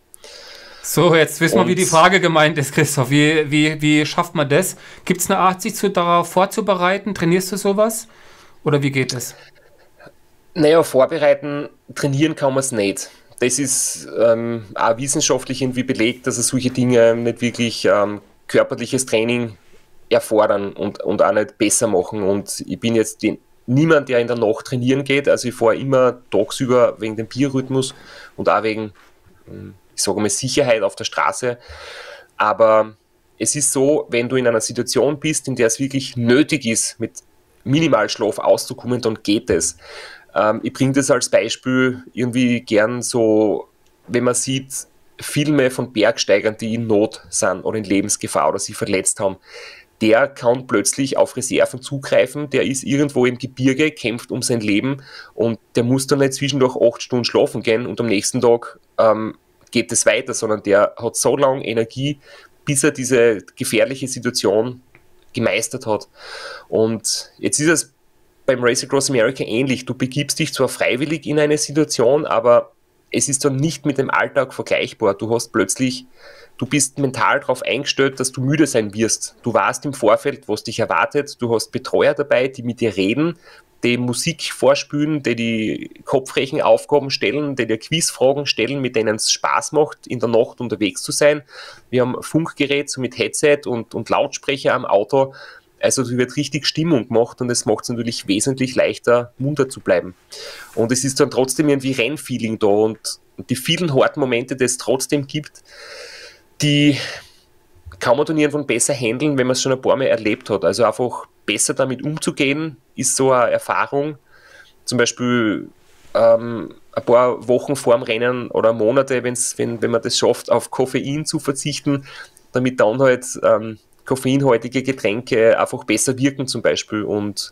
So, jetzt wissen wir, wie die Frage gemeint ist, Christoph. Wie schafft man das? Gibt es eine Art, sich darauf vorzubereiten? Trainierst du sowas? Oder wie geht es? Naja, vorbereiten, trainieren kann man es nicht. Das ist auch wissenschaftlich irgendwie belegt, dass es solche Dinge nicht wirklich körperliches Training erfordern und auch nicht besser machen. Und ich bin jetzt niemand, der in der Nacht trainieren geht. Also ich fahre immer tagsüber wegen dem Biorhythmus und auch wegen, ich sage mal, Sicherheit auf der Straße. Aber es ist so, wenn du in einer Situation bist, in der es wirklich nötig ist, mit Minimalschlaf auszukommen, dann geht es. Ich bringe das als Beispiel irgendwie gern so, wenn man sieht, Filme von Bergsteigern, die in Not sind oder in Lebensgefahr oder sich verletzt haben. Der kann plötzlich auf Reserven zugreifen, der ist irgendwo im Gebirge, kämpft um sein Leben und der muss dann nicht zwischendurch 8 Stunden schlafen gehen und am nächsten Tag geht es weiter, sondern der hat so lange Energie, bis er diese gefährliche Situation gemeistert hat. Und jetzt ist es beim Race Across America ähnlich. Du begibst dich zwar freiwillig in eine Situation, aber es ist dann nicht mit dem Alltag vergleichbar. Du bist mental darauf eingestellt, dass du müde sein wirst. Du weißt im Vorfeld, was dich erwartet. Du hast Betreuer dabei, die mit dir reden, die Musik vorspülen, die kopfrechen Aufgaben stellen, die dir Quizfragen stellen, mit denen es Spaß macht, in der Nacht unterwegs zu sein. Wir haben Funkgerät so mit Headset und Lautsprecher am Auto. Also es wird richtig Stimmung gemacht und es macht es natürlich wesentlich leichter, munter zu bleiben. Und es ist dann trotzdem irgendwie Rennfeeling da und die vielen harten Momente, die es trotzdem gibt, die kann man dann irgendwann besser handeln, wenn man es schon ein paar Mal erlebt hat. Also einfach besser damit umzugehen, ist so eine Erfahrung. Zum Beispiel ein paar Wochen vor dem Rennen oder Monate, wenn man das schafft, auf Koffein zu verzichten, damit dann halt koffeinhaltige Getränke einfach besser wirken zum Beispiel. Und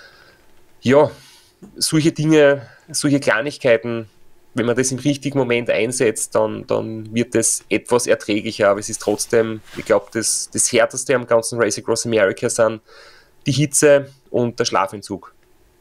ja, solche Dinge, solche Kleinigkeiten, wenn man das im richtigen Moment einsetzt, dann wird das etwas erträglicher. Aber es ist trotzdem, ich glaube, das Härteste am ganzen Race Across America sind die Hitze und der Schlafentzug.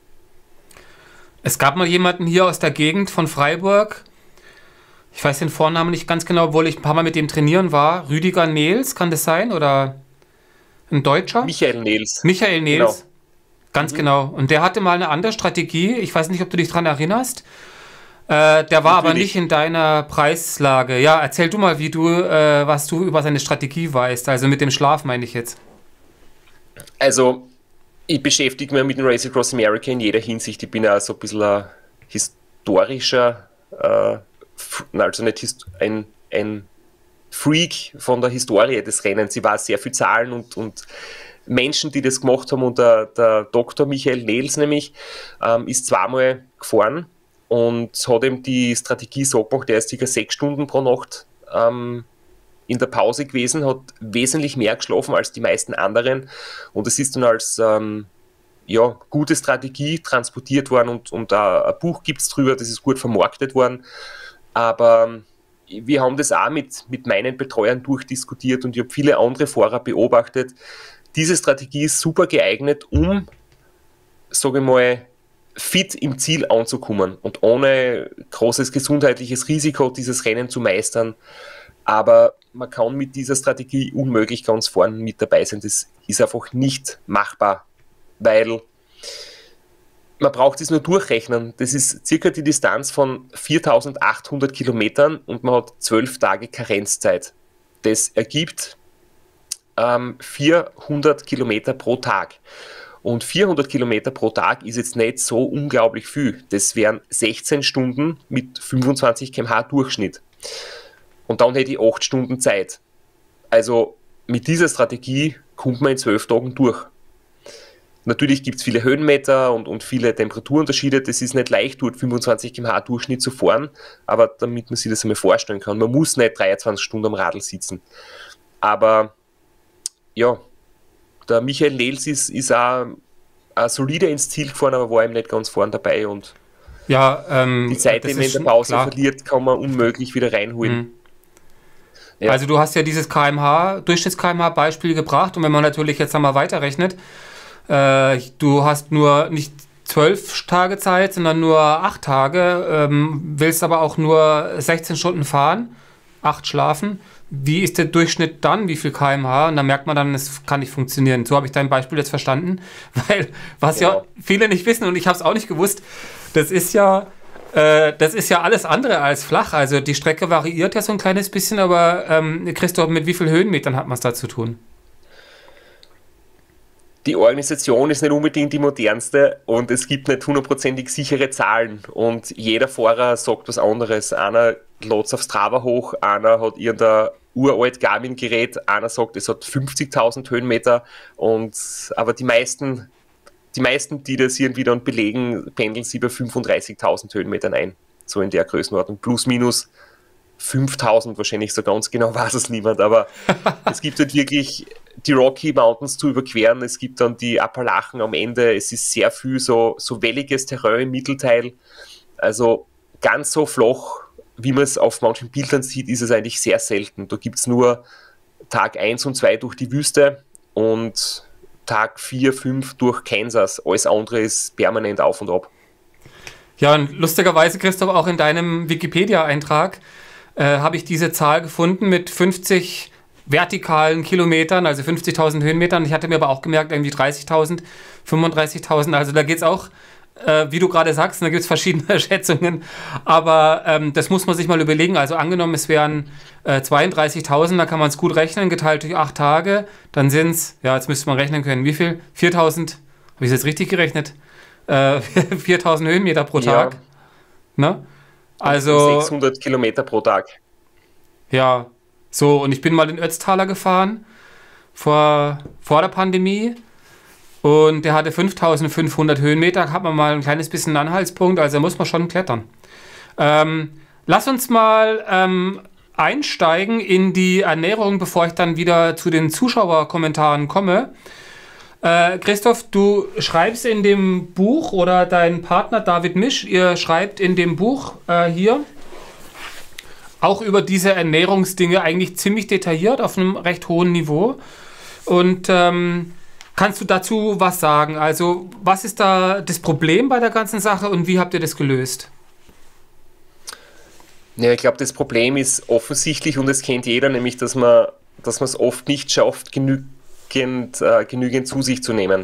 Es gab mal jemanden hier aus der Gegend von Freiburg, ich weiß den Vornamen nicht ganz genau, obwohl ich ein paar Mal mit dem trainieren war, Rüdiger Nehls, kann das sein? Oder ein Deutscher? Michael Nehls. Michael Nehls, genau. Ganz genau. Und der hatte mal eine andere Strategie, ich weiß nicht, ob du dich daran erinnerst. Der war aber nicht in deiner Preislage. Ja, erzähl du mal, was du über seine Strategie weißt. Also mit dem Schlaf meine ich jetzt. Also, ich beschäftige mich mit dem Race Across America in jeder Hinsicht. Ich bin ja so ein bisschen ein historischer, also nicht ein Freak von der Historie des Rennens. Ich weiß sehr viel Zahlen und Menschen, die das gemacht haben. Und der Dr. Michael Nehls nämlich ist zweimal gefahren und hat ihm die Strategie so gemacht, er ist ca. 6 Stunden pro Nacht in der Pause gewesen, hat wesentlich mehr geschlafen als die meisten anderen und es ist dann als gute Strategie transportiert worden und ein Buch gibt es drüber, das ist gut vermarktet worden, aber wir haben das auch mit meinen Betreuern durchdiskutiert und ich habe viele andere Fahrer beobachtet. Diese Strategie ist super geeignet, um, sage ich mal, fit im Ziel anzukommen und ohne großes gesundheitliches Risiko dieses Rennen zu meistern. Aber man kann mit dieser Strategie unmöglich ganz vorne mit dabei sein. Das ist einfach nicht machbar, weil man braucht es nur durchrechnen. Das ist circa die Distanz von 4.800 Kilometern und man hat 12 Tage Karenzzeit. Das ergibt 400 Kilometer pro Tag. Und 400 Kilometer pro Tag ist jetzt nicht so unglaublich viel. Das wären 16 Stunden mit 25 km/h Durchschnitt. Und dann hätte ich 8 Stunden Zeit. Also mit dieser Strategie kommt man in 12 Tagen durch. Natürlich gibt es viele Höhenmeter und viele Temperaturunterschiede. Das ist nicht leicht, dort 25 km/h Durchschnitt zu fahren, aber damit man sich das einmal vorstellen kann. Man muss nicht 23 Stunden am Radl sitzen. Aber ja, der Michael Nels ist auch solide ins Ziel gefahren, aber war ihm nicht ganz vorne dabei und ja, die Zeit, die man in der Pause verliert, kann man unmöglich wieder reinholen. Mhm. Ja. Also du hast ja dieses Durchschnitts-kmh-Beispiel gebracht und wenn man natürlich jetzt einmal weiterrechnet, du hast nur nicht 12 Tage Zeit, sondern nur 8 Tage, willst aber auch nur 16 Stunden fahren, 8 schlafen. Wie ist der Durchschnitt dann? Wie viel kmh? Und dann merkt man dann, es kann nicht funktionieren. So habe ich dein Beispiel jetzt verstanden, weil was ja viele nicht wissen und ich habe es auch nicht gewusst, das ist ja alles andere als flach. Also die Strecke variiert ja so ein kleines bisschen, aber Christoph, mit wie vielen Höhenmetern hat man es da zu tun? Die Organisation ist nicht unbedingt die modernste und es gibt nicht hundertprozentig sichere Zahlen und jeder Fahrer sagt was anderes. Einer lädt es auf Strava hoch, einer hat irgendein uralt Garmin-Gerät, einer sagt, es hat 50.000 Höhenmeter aber die meisten, die das irgendwie dann belegen, pendeln sie bei 35.000 Höhenmetern ein. So in der Größenordnung. Plus, minus 5.000 wahrscheinlich, so ganz genau weiß es niemand. Aber es gibt halt wirklich die Rocky Mountains zu überqueren. Es gibt dann die Appalachen am Ende. Es ist sehr viel so welliges Terrain im Mittelteil. Also ganz so flach, wie man es auf manchen Bildern sieht, ist es eigentlich sehr selten. Da gibt es nur Tag 1 und 2 durch die Wüste und Tag 4, 5 durch Kansas. Alles andere ist permanent auf und ab. Ja, und lustigerweise, Christoph, auch in deinem Wikipedia-Eintrag habe ich diese Zahl gefunden mit 50 vertikalen Kilometern, also 50.000 Höhenmetern. Ich hatte mir aber auch gemerkt, irgendwie 30.000, 35.000. Also da geht es auch, wie du gerade sagst, da gibt es verschiedene Schätzungen. Aber das muss man sich mal überlegen. Also angenommen, es wären 32.000, da kann man es gut rechnen, geteilt durch 8 Tage. Dann sind es, ja, jetzt müsste man rechnen können, wie viel? 4.000, habe ich es jetzt richtig gerechnet? 4.000 Höhenmeter pro Tag. Ja. Ne? Also 600 Kilometer pro Tag. Ja, so, und ich bin mal den Ötztaler gefahren vor der Pandemie und der hatte 5.500 Höhenmeter, hat man mal ein kleines bisschen einen Anhaltspunkt, also muss man schon klettern. Lass uns mal einsteigen in die Ernährung, bevor ich dann wieder zu den Zuschauerkommentaren komme. Christoph, du schreibst in dem Buch, oder dein Partner David Misch, ihr schreibt in dem Buch hier auch über diese Ernährungsdinge eigentlich ziemlich detailliert auf einem recht hohen Niveau. Und kannst du dazu was sagen? Also was ist da das Problem bei der ganzen Sache und wie habt ihr das gelöst? Ja, ich glaube, das Problem ist offensichtlich und es kennt jeder, nämlich dass man es oft nicht schafft, genügend zu sich zu nehmen.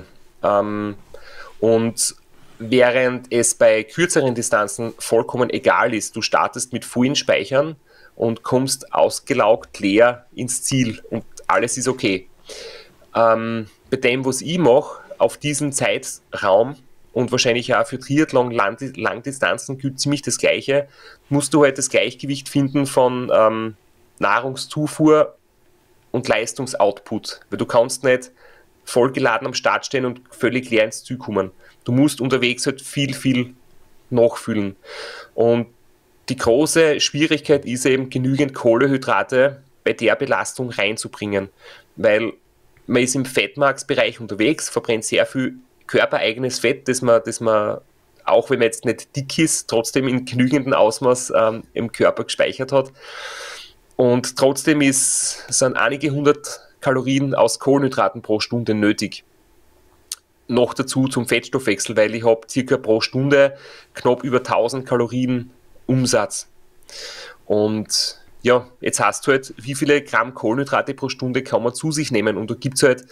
Und während es bei kürzeren Distanzen vollkommen egal ist, du startest mit vollen Speichern und kommst ausgelaugt leer ins Ziel und alles ist okay. Bei dem, was ich mache, auf diesen Zeitraum und wahrscheinlich auch für Triathlon, Langdistanzen gilt ziemlich das Gleiche, musst du halt das Gleichgewicht finden von Nahrungszufuhr und Leistungsoutput, weil du kannst nicht vollgeladen am Start stehen und völlig leer ins Ziel kommen. Du musst unterwegs halt viel nachfüllen. Und die große Schwierigkeit ist eben, genügend Kohlenhydrate bei der Belastung reinzubringen, weil man ist im Fettmarksbereich unterwegs, verbrennt sehr viel körpereigenes Fett, das man, auch wenn man jetzt nicht dick ist, trotzdem in genügendem Ausmaß im Körper gespeichert hat. Und trotzdem sind einige 100 Kalorien aus Kohlenhydraten pro Stunde nötig. Noch dazu zum Fettstoffwechsel, weil ich habe circa pro Stunde knapp über 1000 Kalorien Umsatz. Und ja, jetzt hast du halt, wie viele Gramm Kohlenhydrate pro Stunde kann man zu sich nehmen. Und da gibt es halt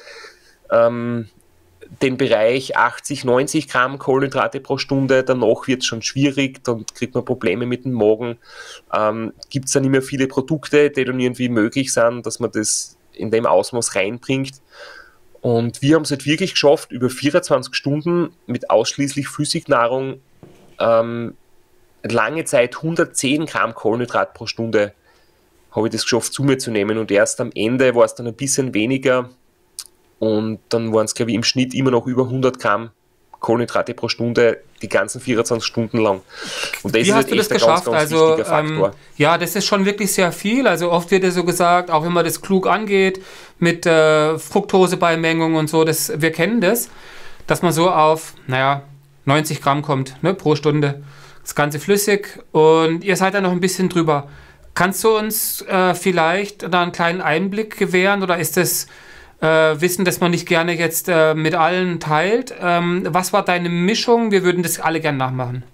den Bereich 80, 90 Gramm Kohlenhydrate pro Stunde. Danach wird es schon schwierig, dann kriegt man Probleme mit dem Magen. Gibt es dann nicht mehr viele Produkte, die dann irgendwie möglich sind, dass man das in dem Ausmaß reinbringt. Und wir haben es halt wirklich geschafft, über 24 Stunden mit ausschließlich Flüssignahrung lange Zeit 110 Gramm Kohlenhydrat pro Stunde habe ich das geschafft, zu mir zu nehmen. Und erst am Ende war es dann ein bisschen weniger. Und dann waren es, glaube ich, im Schnitt immer noch über 100 Gramm Kohlenhydrate pro Stunde, die ganzen 24 Stunden lang. Und das Wie ist hast halt du das echt ein geschafft? ganz Also, wichtiger Faktor. ja, das ist schon wirklich sehr viel. Also oft wird ja so gesagt, auch wenn man das klug angeht, mit Fructosebeimengung und so. Wir kennen das, dass man so auf, 90 Gramm kommt, ne, pro Stunde. Das Ganze flüssig und ihr seid da noch ein bisschen drüber. Kannst du uns vielleicht da einen kleinen Einblick gewähren oder ist das Wissen, das man nicht gerne jetzt mit allen teilt? Was war deine Mischung? Wir würden das alle gerne nachmachen.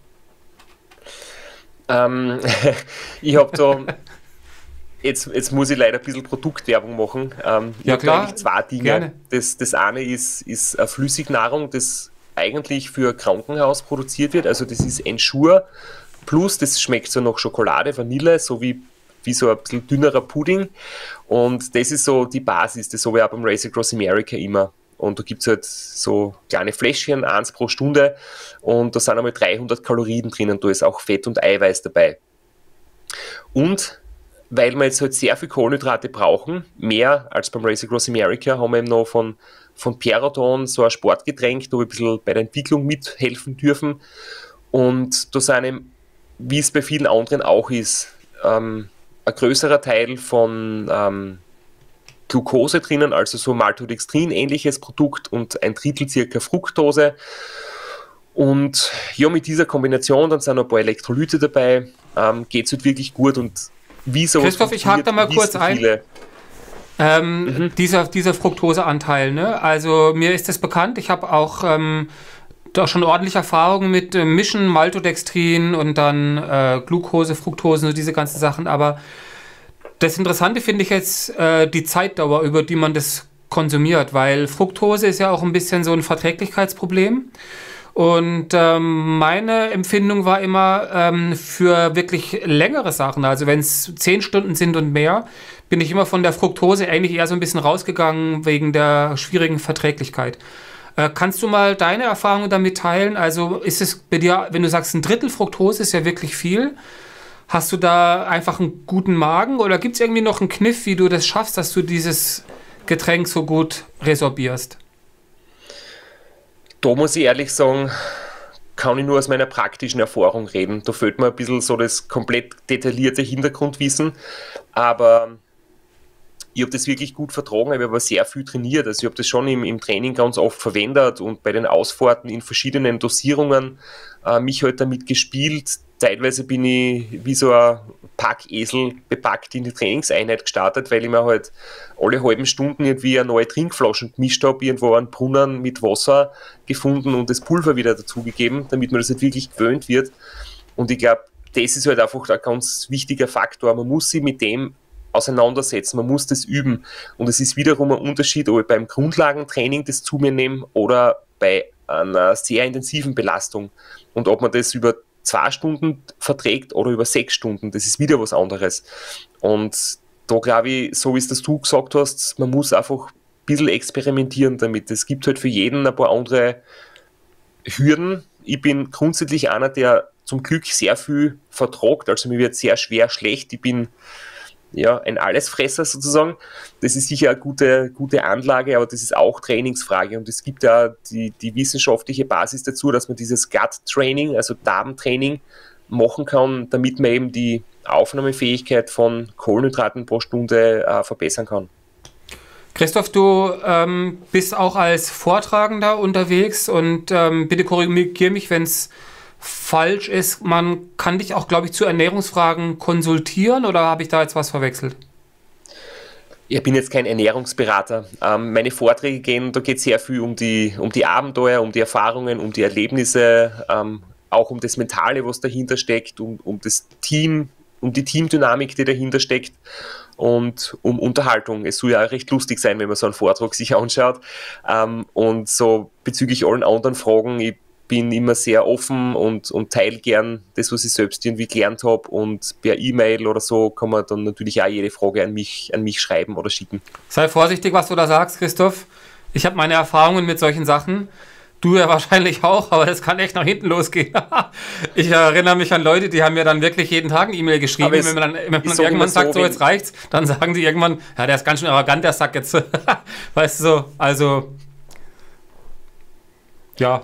Ich habe da, jetzt muss ich leider ein bisschen Produktwerbung machen. Ich habe eigentlich zwei Dinge. Gerne. Das eine ist eine Flüssignahrung, das eigentlich für Krankenhaus produziert wird. Also das ist Ensure Plus, das schmeckt so nach Schokolade, Vanille, so wie so ein bisschen dünnerer Pudding. Und das ist so die Basis, das habe ich auch beim Race Across America immer. Und da gibt es halt so kleine Fläschchen, 1 pro Stunde. Und da sind einmal 300 Kalorien drinnen, da ist auch Fett und Eiweiß dabei. Und weil wir jetzt halt sehr viel Kohlenhydrate brauchen, mehr als beim Race Across America, haben wir eben noch von Peraton so ein Sportgetränk, da habe ich ein bisschen bei der Entwicklung mithelfen dürfen. Und da sind eben, wie es bei vielen anderen auch ist, ein größerer Teil von Glucose drinnen, also so Maltodextrin, ähnliches Produkt und ein Drittel circa Fructose. Und ja, mit dieser Kombination, dann sind noch ein paar Elektrolyte dabei, geht es halt wirklich gut. Und wie sowas Christoph, ich hake da mal kurz ein. Dieser Fructoseanteil, ne? Also mir ist das bekannt, ich habe auch da schon ordentliche Erfahrungen mit Mischen, Maltodextrin und dann Glucose, Fructose, so diese ganzen Sachen, aber das Interessante finde ich jetzt die Zeitdauer, über die man das konsumiert, weil Fructose ist ja auch ein bisschen so ein Verträglichkeitsproblem. Und meine Empfindung war immer für wirklich längere Sachen, also wenn es 10 Stunden sind und mehr, bin ich immer von der Fructose eigentlich eher so ein bisschen rausgegangen wegen der schwierigen Verträglichkeit. Kannst du mal deine Erfahrungen damit teilen? Also ist es bei dir, wenn du sagst, ein Drittel Fructose ist ja wirklich viel, hast du da einfach einen guten Magen oder gibt es irgendwie noch einen Kniff, wie du das schaffst, dass du dieses Getränk so gut resorbierst? Da muss ich ehrlich sagen, kann ich nur aus meiner praktischen Erfahrung reden. Da fehlt mir ein bisschen so das komplett detaillierte Hintergrundwissen, aber ich habe das wirklich gut vertragen, ich habe aber sehr viel trainiert, also ich habe das schon im Training ganz oft verwendet und bei den Ausfahrten in verschiedenen Dosierungen mich halt damit gespielt. Teilweise bin ich wie so ein Packesel bepackt in die Trainingseinheit gestartet, weil ich mir halt alle halben Stunden irgendwie eine neue Trinkflaschen gemischt habe, irgendwo einen Brunnen mit Wasser gefunden und das Pulver wieder dazugegeben, damit man das halt wirklich gewöhnt wird. Und ich glaube, das ist halt einfach ein ganz wichtiger Faktor. Man muss sich mit dem auseinandersetzen, man muss das üben. Und es ist wiederum ein Unterschied, ob ich beim Grundlagentraining das zu mir nehme oder bei einer sehr intensiven Belastung. Und ob man das über 2 Stunden verträgt oder über 6 Stunden, das ist wieder was anderes. Und da glaube ich, so wie es das du gesagt hast, man muss einfach ein bisschen experimentieren damit. Es gibt halt für jeden ein paar andere Hürden. Ich bin grundsätzlich einer, der zum Glück sehr viel vertragt, also mir wird sehr schwer schlecht. Ich bin ja ein Allesfresser sozusagen. Das ist sicher eine gute Anlage, aber das ist auch Trainingsfrage und es gibt ja die wissenschaftliche Basis dazu, dass man dieses Gut-Training, also Darmtraining machen kann, damit man eben die Aufnahmefähigkeit von Kohlenhydraten pro Stunde verbessern kann. Christoph, du bist auch als Vortragender unterwegs und bitte korrigiere mich, wenn es falsch ist. Man kann dich auch, glaube ich, zu Ernährungsfragen konsultieren oder habe ich da jetzt was verwechselt? Ich bin jetzt kein Ernährungsberater. Meine Vorträge da geht es sehr viel um die Abenteuer, um die Erfahrungen, um die Erlebnisse, auch um das Mentale, was dahinter steckt, um das Team, um die Teamdynamik, die dahinter steckt und um Unterhaltung. Es soll ja recht lustig sein, wenn man so einen Vortrag sich anschaut. Und so bezüglich allen anderen Fragen, ich bin immer sehr offen und teile gern das, was ich selbst irgendwie gelernt habe und per E-Mail oder so kann man dann natürlich auch jede Frage an mich schreiben oder schicken. Sei vorsichtig, was du da sagst, Christoph. Ich habe meine Erfahrungen mit solchen Sachen. Du ja wahrscheinlich auch, aber das kann echt nach hinten losgehen. Ich erinnere mich an Leute, die haben mir dann wirklich jeden Tag eine E-Mail geschrieben. Wenn man dann irgendwann sagt, so jetzt reicht's, dann sagen die irgendwann, ja, der ist ganz schön arrogant, der sagt jetzt, weißt du so, also, ja.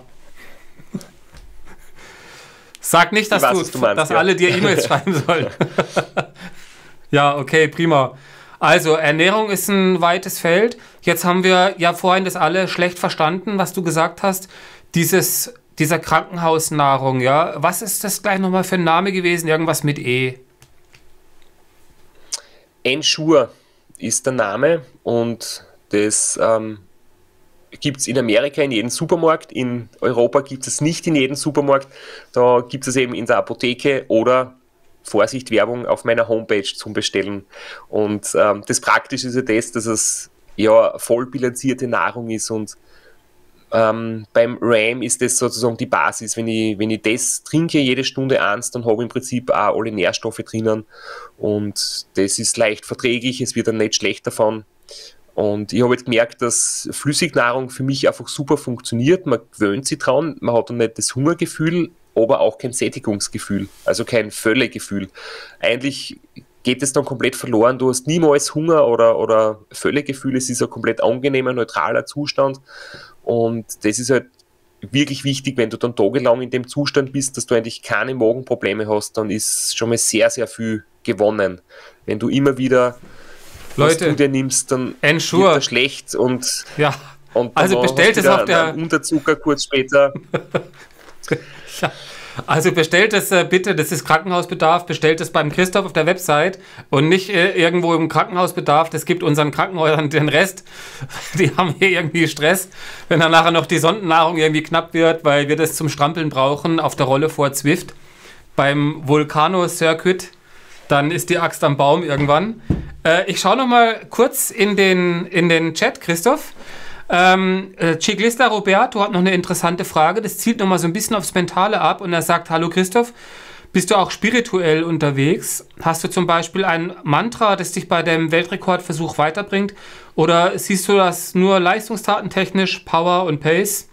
Sag nicht, dass alle dir E-Mails schreiben sollen. Ja, okay, prima. Also Ernährung ist ein weites Feld. Jetzt haben wir ja vorhin das alle schlecht verstanden, was du gesagt hast. Dieser Krankenhausnahrung, ja. Was ist das gleich nochmal für ein Name gewesen? Irgendwas mit E. Ensure ist der Name und das gibt es in Amerika in jedem Supermarkt. In Europa gibt es nicht in jedem Supermarkt. Da gibt es eben in der Apotheke oder, Vorsicht, Werbung auf meiner Homepage zum Bestellen. Und das Praktische ist ja das, dass es ja voll bilanzierte Nahrung ist und beim RAM ist das sozusagen die Basis. Wenn ich das trinke, jede Stunde eins, dann habe ich im Prinzip auch alle Nährstoffe drinnen und das ist leicht verträglich, es wird dann nicht schlecht davon. Und ich habe jetzt gemerkt, dass Flüssignahrung für mich einfach super funktioniert. Man gewöhnt sich dran, man hat dann nicht das Hungergefühl, aber auch kein Sättigungsgefühl, also kein Völlegefühl. Eigentlich geht es dann komplett verloren. Du hast niemals Hunger oder Völlegefühl. Es ist ein komplett angenehmer, neutraler Zustand. Und das ist halt wirklich wichtig, wenn du dann tagelang in dem Zustand bist, dass du eigentlich keine Magenprobleme hast, dann ist schon mal sehr, sehr viel gewonnen. Wenn du immer wieder was du dir nimmst, dann Ensure. wird das schlecht und, ja. Und also bestellt es auf der Unterzucker kurz später. Ja. Also bestellt es bitte, das ist Krankenhausbedarf, bestellt es beim Christoph auf der Website und nicht irgendwo im Krankenhausbedarf. Das gibt unseren Krankenhäusern den Rest. Die haben hier irgendwie Stress, wenn dann nachher noch die Sondennahrung irgendwie knapp wird, weil wir das zum Strampeln brauchen auf der Rolle vor Zwift. Beim Vulcano-Circuit, dann ist die Axt am Baum irgendwann. Ich schaue noch mal kurz in den Chat, Christoph. Ciclista Roberto hat noch eine interessante Frage, das zielt nochmal so ein bisschen aufs Mentale ab und er sagt, hallo Christoph, bist du auch spirituell unterwegs? Hast du zum Beispiel ein Mantra, das dich bei deinem Weltrekordversuch weiterbringt oder siehst du das nur leistungsdatentechnisch, Power und Pace?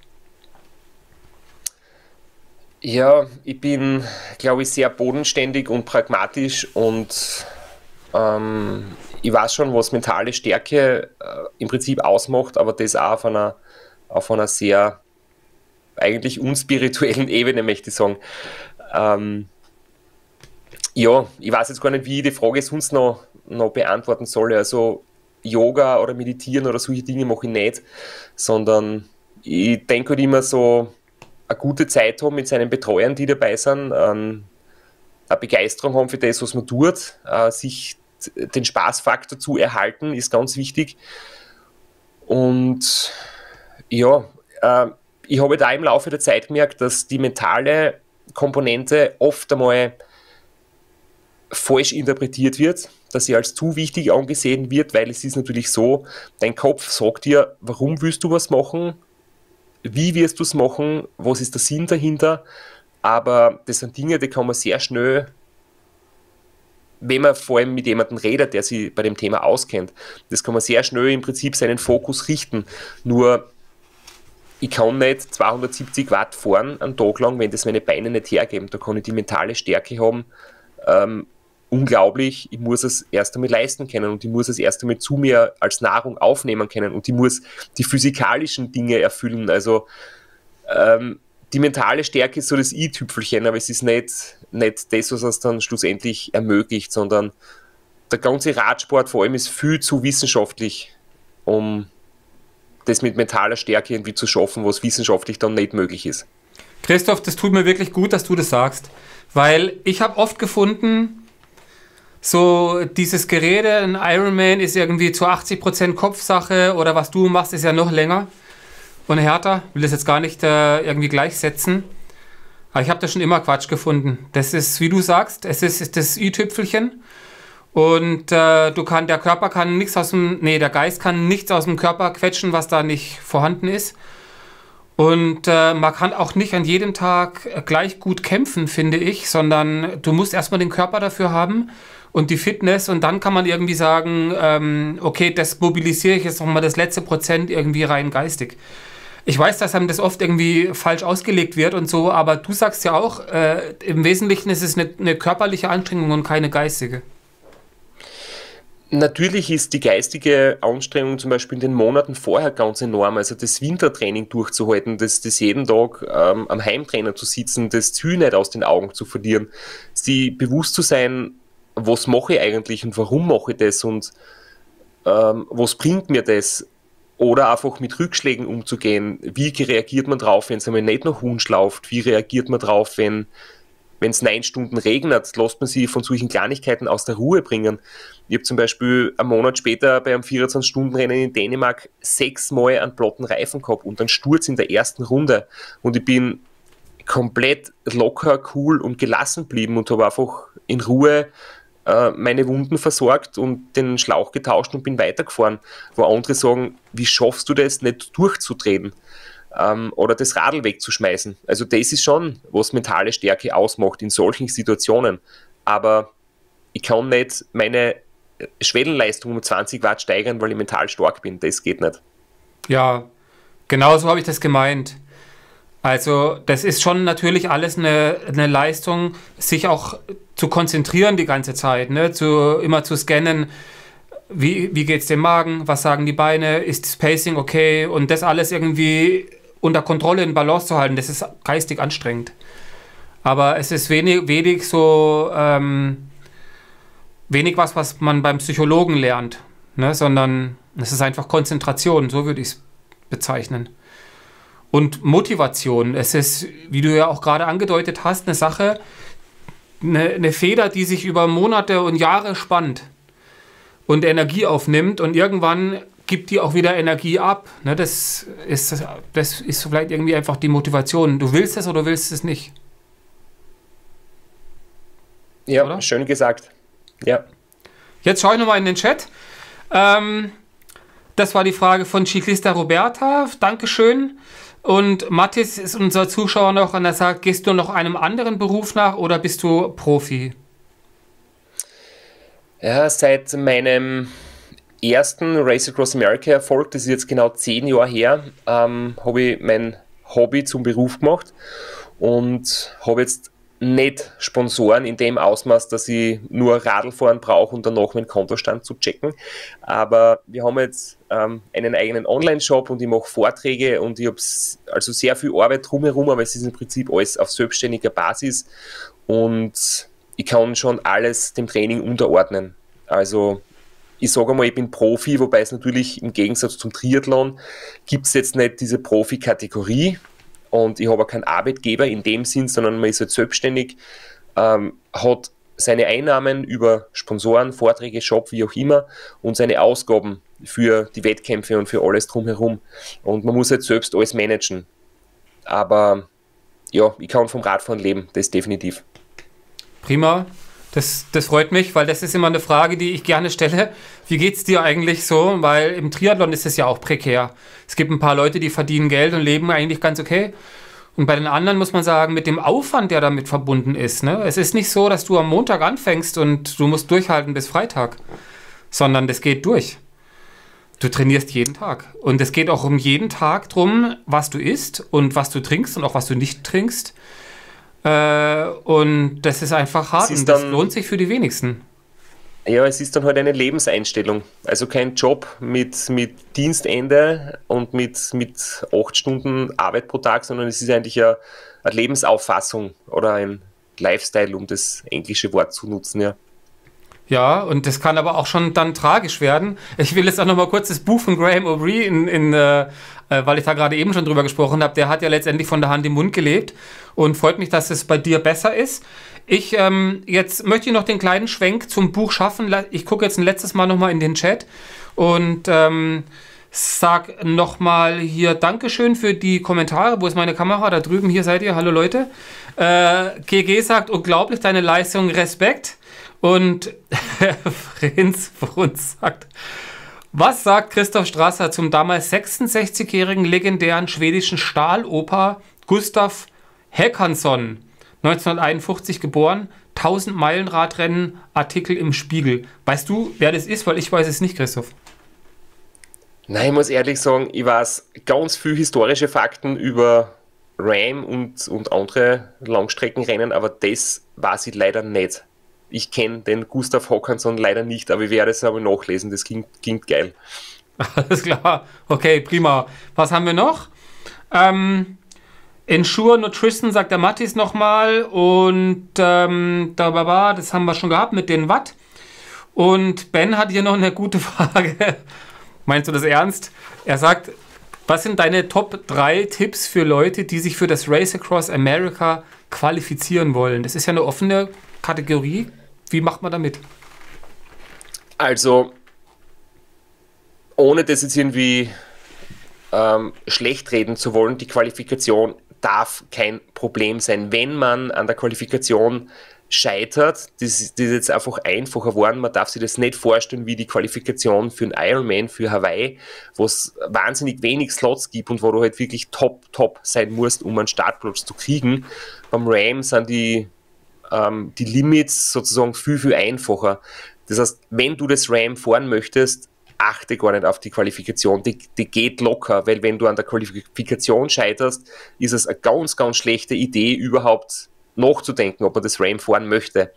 Ja, ich bin, glaube ich, sehr bodenständig und pragmatisch und ich weiß schon, was mentale Stärke im Prinzip ausmacht, aber das auch auf einer sehr eigentlich unspirituellen Ebene, möchte ich sagen. Ja, ich weiß jetzt gar nicht, wie ich die Frage sonst noch beantworten soll. Also Yoga oder Meditieren oder solche Dinge mache ich nicht, sondern ich denke halt immer so, eine gute Zeit haben mit seinen Betreuern, die dabei sind, eine Begeisterung haben für das, was man tut, sich den Spaßfaktor zu erhalten, ist ganz wichtig. Und ja, ich habe da im Laufe der Zeit gemerkt, dass die mentale Komponente oft einmal falsch interpretiert wird, dass sie als zu wichtig angesehen wird, weil es ist natürlich so, dein Kopf sagt dir, warum willst du was machen, wie wirst du es machen, was ist der Sinn dahinter, aber das sind Dinge, die kann man sehr schnell, wenn man vor allem mit jemandem redet, der sich bei dem Thema auskennt, das kann man sehr schnell im Prinzip seinen Fokus richten. Nur, ich kann nicht 270 Watt fahren einen Tag lang, wenn das meine Beine nicht hergeben. Da kann ich die mentale Stärke haben. Unglaublich, ich muss es erst einmal leisten können und ich muss es erst einmal zu mir als Nahrung aufnehmen können und ich muss die physikalischen Dinge erfüllen. Also die mentale Stärke ist so das i-Tüpfelchen, aber es ist nicht das, was es dann schlussendlich ermöglicht, sondern der ganze Radsport vor allem ist viel zu wissenschaftlich, um das mit mentaler Stärke irgendwie zu schaffen, was wissenschaftlich dann nicht möglich ist. Christoph, das tut mir wirklich gut, dass du das sagst, weil ich habe oft gefunden, so dieses Gerede, ein Ironman ist irgendwie zu 80% Kopfsache oder was du machst, ist ja noch länger und härter. Ich will das jetzt gar nicht irgendwie gleichsetzen. Aber ich habe das schon immer Quatsch gefunden. Das ist, wie du sagst, es ist das i-Tüpfelchen. Und der Körper kann nichts der Geist kann nichts aus dem Körper quetschen, was da nicht vorhanden ist. Und man kann auch nicht an jedem Tag gleich gut kämpfen, finde ich, sondern du musst erstmal den Körper dafür haben und die Fitness und dann kann man irgendwie sagen, okay, das mobilisiere ich jetzt nochmal das letzte Prozent irgendwie rein geistig. Ich weiß, dass einem das oft irgendwie falsch ausgelegt wird und so, aber du sagst ja auch, im Wesentlichen ist es eine körperliche Anstrengung und keine geistige. Natürlich ist die geistige Anstrengung zum Beispiel in den Monaten vorher ganz enorm. Also das Wintertraining durchzuhalten, das jeden Tag am Heimtrainer zu sitzen, das Ziel nicht aus den Augen zu verlieren, sich bewusst zu sein, was mache ich eigentlich und warum mache ich das und was bringt mir das? Oder einfach mit Rückschlägen umzugehen. Wie reagiert man drauf, wenn es einmal nicht nach Wunsch läuft? Wie reagiert man drauf, wenn es 9 Stunden regnet? Lässt man sie von solchen Kleinigkeiten aus der Ruhe bringen? Ich habe zum Beispiel einen Monat später bei einem 24-Stunden-Rennen in Dänemark 6-mal einen platten Reifen gehabt und einen Sturz in der ersten Runde. Und ich bin komplett locker, cool und gelassen geblieben und habe einfach in Ruhe meine Wunden versorgt und den Schlauch getauscht und bin weitergefahren. Wo andere sagen, wie schaffst du das, nicht durchzutreten oder das Radl wegzuschmeißen? Also das ist schon, was mentale Stärke ausmacht in solchen Situationen. Aber ich kann nicht meine Schwellenleistung um 20 Watt steigern, weil ich mental stark bin. Das geht nicht. Ja, genau so habe ich das gemeint. Also das ist schon natürlich alles eine Leistung, sich auch zu konzentrieren die ganze Zeit, ne? Immer zu scannen, wie geht es dem Magen, was sagen die Beine, ist das Pacing okay und das alles irgendwie unter Kontrolle in Balance zu halten, das ist geistig anstrengend. Aber es ist wenig so, wenig was man beim Psychologen lernt, ne? Sondern es ist einfach Konzentration, so würde ich es bezeichnen. Und Motivation, es ist, wie du ja auch gerade angedeutet hast, eine Sache, eine Feder, die sich über Monate und Jahre spannt und Energie aufnimmt und irgendwann gibt die auch wieder Energie ab. Ne, das ist vielleicht irgendwie einfach die Motivation. Du willst es oder willst es nicht. Ja, oder? Schön gesagt. Ja. Jetzt schaue ich nochmal in den Chat. Das war die Frage von Ciclista Roberta. Dankeschön. Und Mathis ist unser Zuschauer noch und er sagt, gehst du noch einem anderen Beruf nach oder bist du Profi? Ja, seit meinem ersten Race Across America Erfolg, das ist jetzt genau 10 Jahre her, habe ich mein Hobby zum Beruf gemacht und habe jetzt nicht Sponsoren in dem Ausmaß, dass ich nur Radlfahren brauche und danach meinen Kontostand zu checken. Aber wir haben jetzt einen eigenen Online-Shop und ich mache Vorträge und ich habe also sehr viel Arbeit drumherum, aber es ist im Prinzip alles auf selbstständiger Basis und ich kann schon alles dem Training unterordnen. Also ich sage mal, ich bin Profi, wobei es natürlich im Gegensatz zum Triathlon gibt es jetzt nicht diese Profi-Kategorie. Und ich habe keinen Arbeitgeber in dem Sinn, sondern man ist halt selbstständig, hat seine Einnahmen über Sponsoren, Vorträge, Shop, wie auch immer und seine Ausgaben für die Wettkämpfe und für alles drumherum. Und man muss halt selbst alles managen. Aber ja, ich kann vom Radfahren leben, das definitiv. Prima. Das freut mich, weil das ist immer eine Frage, die ich gerne stelle. Wie geht es dir eigentlich so? Weil im Triathlon ist es ja auch prekär. Es gibt ein paar Leute, die verdienen Geld und leben eigentlich ganz okay. Und bei den anderen muss man sagen, mit dem Aufwand, der damit verbunden ist. Ne? Es ist nicht so, dass du am Montag anfängst und du musst durchhalten bis Freitag, sondern das geht durch. Du trainierst jeden Tag. Und es geht auch um jeden Tag drum, was du isst und was du trinkst und auch was du nicht trinkst. Und das ist einfach hart und das lohnt sich für die wenigsten. Ja, es ist dann halt eine Lebenseinstellung. Also kein Job mit Dienstende und mit 8 Stunden Arbeit pro Tag, sondern es ist eigentlich eine Lebensauffassung oder ein Lifestyle, um das englische Wort zu nutzen, ja. Ja, und das kann aber auch schon dann tragisch werden. Ich will jetzt auch noch mal kurz das Buch von Graham O'Brien, weil ich da gerade eben schon drüber gesprochen habe, der hat ja letztendlich von der Hand im Mund gelebt und freut mich, dass es bei dir besser ist. Jetzt möchte ich noch den kleinen Schwenk zum Buch schaffen. Ich gucke jetzt ein letztes Mal noch mal in den Chat und sag noch mal hier Dankeschön für die Kommentare. Wo ist meine Kamera? Da drüben, hier seid ihr. Hallo Leute. GG sagt, unglaublich, deine Leistung, Respekt. Und Prinz Frunz sagt, was sagt Christoph Strasser zum damals 66-jährigen legendären schwedischen Stahloper Gustav Håkansson, 1951 geboren, 1000 Meilen Radrennen, Artikel im Spiegel. Weißt du, wer das ist? Weil ich weiß es nicht, Christoph. Nein, ich muss ehrlich sagen, ich weiß ganz viel historische Fakten über Ram und andere Langstreckenrennen, aber das weiß ich leider nicht. Ich kenne den Gustav Håkansson leider nicht, aber ich werde es aber nachlesen. Das klingt geil. Alles klar. Okay, prima. Was haben wir noch? Ensure Nutrition, sagt der Mathis nochmal. Und das haben wir schon gehabt mit den Watt. Und Ben hat hier noch eine gute Frage. Meinst du das ernst? Er sagt, was sind deine Top 3 Tipps für Leute, die sich für das Race Across America qualifizieren wollen? Das ist ja eine offene Kategorie. Wie macht man damit? Also, ohne das jetzt irgendwie schlecht reden zu wollen, die Qualifikation darf kein Problem sein. Wenn man an der Qualifikation scheitert, das ist jetzt einfach einfacher geworden, man darf sich das nicht vorstellen wie die Qualifikation für einen Ironman, für Hawaii, wo es wahnsinnig wenig Slots gibt und wo du halt wirklich top sein musst, um einen Startplatz zu kriegen. Beim Ram sind die Limits sozusagen viel einfacher. Das heißt, wenn du das Ram fahren möchtest, achte gar nicht auf die Qualifikation, die geht locker, weil wenn du an der Qualifikation scheiterst, ist es eine ganz schlechte Idee, überhaupt nachzudenken, ob man das Ram fahren möchte.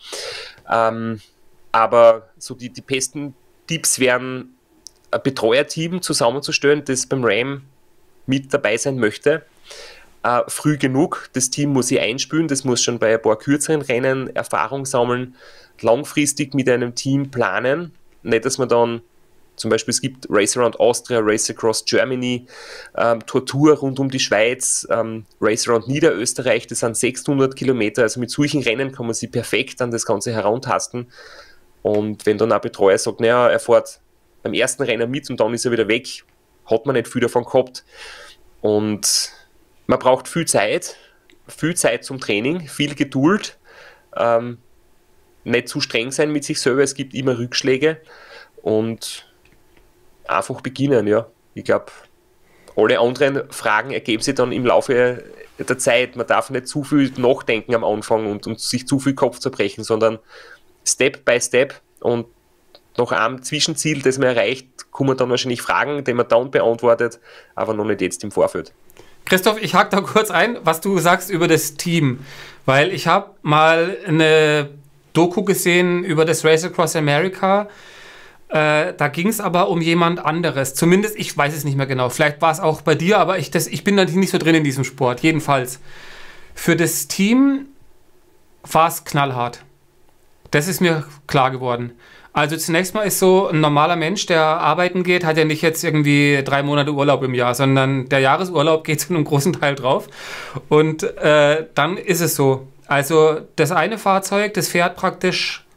Aber so die besten Tipps wären, ein Betreuerteam zusammenzustellen, das beim Ram mit dabei sein möchte. Früh genug, das Team muss sich einspülen, das muss schon bei ein paar kürzeren Rennen Erfahrung sammeln, langfristig mit einem Team planen, nicht, dass man dann zum Beispiel, es gibt Race Around Austria, Race Across Germany, Tour rund um die Schweiz, Race Around Niederösterreich, das sind 600 Kilometer, also mit solchen Rennen kann man sich perfekt an das Ganze herantasten. Und wenn dann ein Betreuer sagt, naja, er fährt beim ersten Rennen mit und dann ist er wieder weg, hat man nicht viel davon gehabt. Und man braucht viel Zeit zum Training, viel Geduld, nicht zu streng sein mit sich selber, es gibt immer Rückschläge und einfach beginnen, ja. Ich glaube, alle anderen Fragen ergeben sich dann im Laufe der Zeit. Man darf nicht zu viel nachdenken am Anfang und sich zu viel Kopf zerbrechen, sondern Step by Step und nach einem Zwischenziel, das man erreicht, kommen dann wahrscheinlich Fragen, die man dann beantwortet, aber noch nicht jetzt im Vorfeld. Christoph, ich hake da kurz ein, was du sagst über das Team, weil ich habe mal eine Doku gesehen über das Race Across America. Da ging es aber um jemand anderes. Zumindest, ich weiß es nicht mehr genau. Vielleicht war es auch bei dir, aber ich bin natürlich nicht so drin in diesem Sport. Jedenfalls. Für das Team war es knallhart. Das ist mir klar geworden. Also zunächst mal ist so ein normaler Mensch, der arbeiten geht, hat ja nicht jetzt irgendwie 3 Monate Urlaub im Jahr, sondern der Jahresurlaub geht zu einem großen Teil drauf. Und dann ist es so. Also das eine Fahrzeug, das fährt praktisch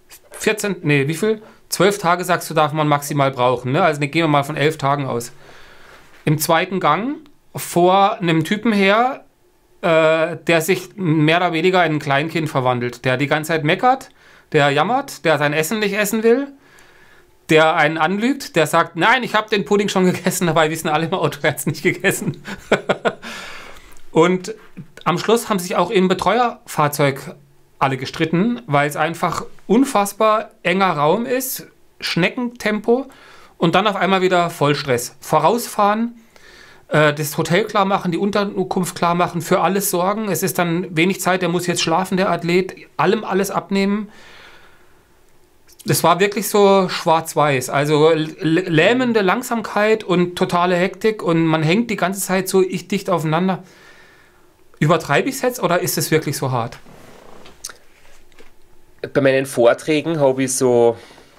12 Tage, sagst du, darf man maximal brauchen. Ne? Also gehen wir mal von 11 Tagen aus. Im zweiten Gang vor einem Typen her, der sich mehr oder weniger in ein Kleinkind verwandelt. Der die ganze Zeit meckert, der jammert, der sein Essen nicht essen will, der einen anlügt, der sagt, nein, ich habe den Pudding schon gegessen, dabei wissen alle im Auto, er hat es nicht gegessen. Und am Schluss haben sich auch im Betreuerfahrzeug alle gestritten, weil es einfach unfassbar enger Raum ist, Schneckentempo und dann auf einmal wieder Vollstress. Vorausfahren, das Hotel klar machen, die Unterkunft klar machen, für alles sorgen. Es ist dann wenig Zeit, der muss jetzt schlafen, der Athlet, alles abnehmen. Das war wirklich so schwarz-weiß, also lähmende Langsamkeit und totale Hektik und man hängt die ganze Zeit so dicht aufeinander. Übertreibe ich es jetzt oder ist es wirklich so hart? Bei meinen Vorträgen habe ich so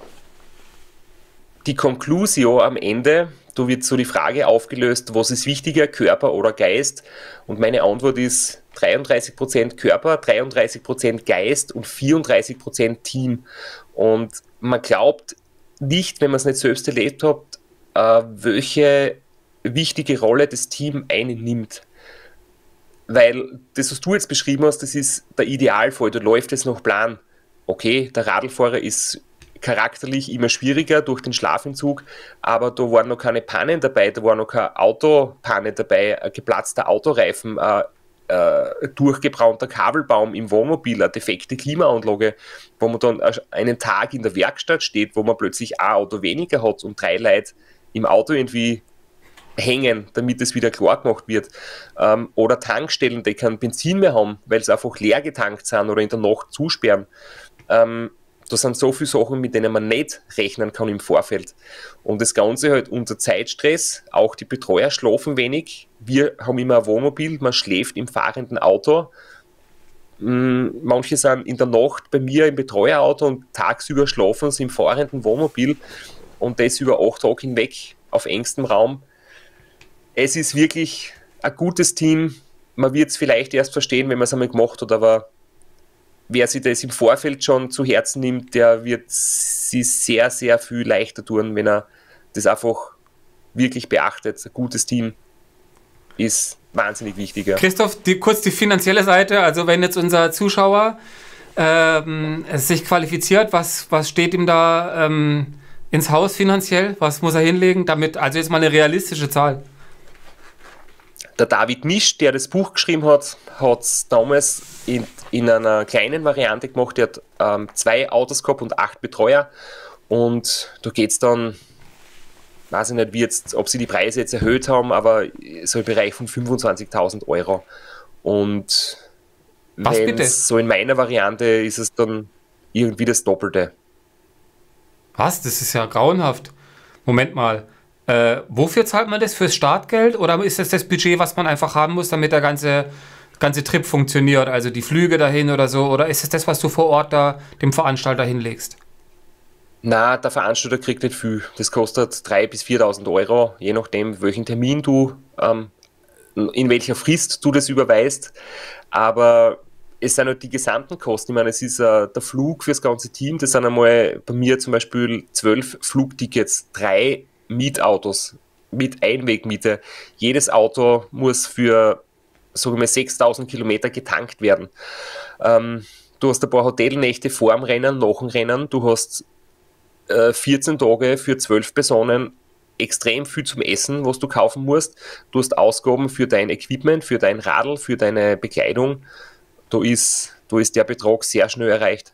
die Conclusio am Ende, da wird so die Frage aufgelöst, was ist wichtiger, Körper oder Geist? Und meine Antwort ist 33% Körper, 33% Geist und 34% Team. Und man glaubt nicht, wenn man es nicht selbst erlebt hat, welche wichtige Rolle das Team einnimmt. Weil das, was du jetzt beschrieben hast, das ist der Idealfall, da läuft es nach Plan. Okay, der Radlfahrer ist charakterlich immer schwieriger durch den Schlafentzug, aber da waren noch keine Pannen dabei, da war noch keine Autopanne dabei, ein geplatzter Autoreifen, durchgebrannter Kabelbaum im Wohnmobil, eine defekte Klimaanlage, wo man dann einen Tag in der Werkstatt steht, wo man plötzlich ein Auto weniger hat und 3 Leute im Auto irgendwie hängen, damit es wieder klar gemacht wird. Oder Tankstellen, die kein Benzin mehr haben, weil sie einfach leer getankt sind oder in der Nacht zusperren. Da sind so viele Sachen, mit denen man nicht rechnen kann im Vorfeld. Und das Ganze halt unter Zeitstress, auch die Betreuer schlafen wenig. Wir haben immer ein Wohnmobil, man schläft im fahrenden Auto. Manche sind in der Nacht bei mir im Betreuerauto und tagsüber schlafen sie im fahrenden Wohnmobil und das über 8 Tage hinweg auf engstem Raum. Es ist wirklich ein gutes Team. Man wird es vielleicht erst verstehen, wenn man es einmal gemacht hat, aber wer sich das im Vorfeld schon zu Herzen nimmt, der wird sich sehr, sehr viel leichter tun, wenn er das einfach wirklich beachtet. Ein gutes Team ist wahnsinnig wichtig. Ja. Christoph, kurz die finanzielle Seite. Also wenn jetzt unser Zuschauer sich qualifiziert, was steht ihm da ins Haus finanziell? Was muss er hinlegen? Damit, also jetzt mal eine realistische Zahl. Der David Misch, der das Buch geschrieben hat, hat es damals in einer kleinen Variante gemacht. Er hat 2 Autos gehabt und 8 Betreuer. Und da geht es dann, weiß ich nicht, ob sie die Preise jetzt erhöht haben, aber so im Bereich von 25.000 Euro. Und so in meiner Variante ist es dann irgendwie das Doppelte. Was? Das ist ja grauenhaft. Moment mal. Wofür zahlt man das? Fürs Startgeld? Oder ist das Budget, was man einfach haben muss, damit der ganze Trip funktioniert? Also die Flüge dahin oder so? Oder ist es das, was du vor Ort da dem Veranstalter hinlegst? Na, der Veranstalter kriegt nicht viel. Das kostet 3.000 bis 4.000 Euro, je nachdem, welchen Termin du, in welcher Frist du das überweist. Aber es sind halt die gesamten Kosten. Ich meine, es ist der Flug fürs ganze Team. Das sind einmal bei mir zum Beispiel 12 Flugtickets, 3 Mietautos mit Einwegmiete. Jedes Auto muss für, sagen wir mal, 6.000 Kilometer getankt werden. Du hast ein paar Hotelnächte vor dem Rennen, nach dem Rennen. Du hast 14 Tage für 12 Personen, extrem viel zum Essen, was du kaufen musst. Du hast Ausgaben für dein Equipment, für dein Radl, für deine Bekleidung. Da ist der Betrag sehr schnell erreicht.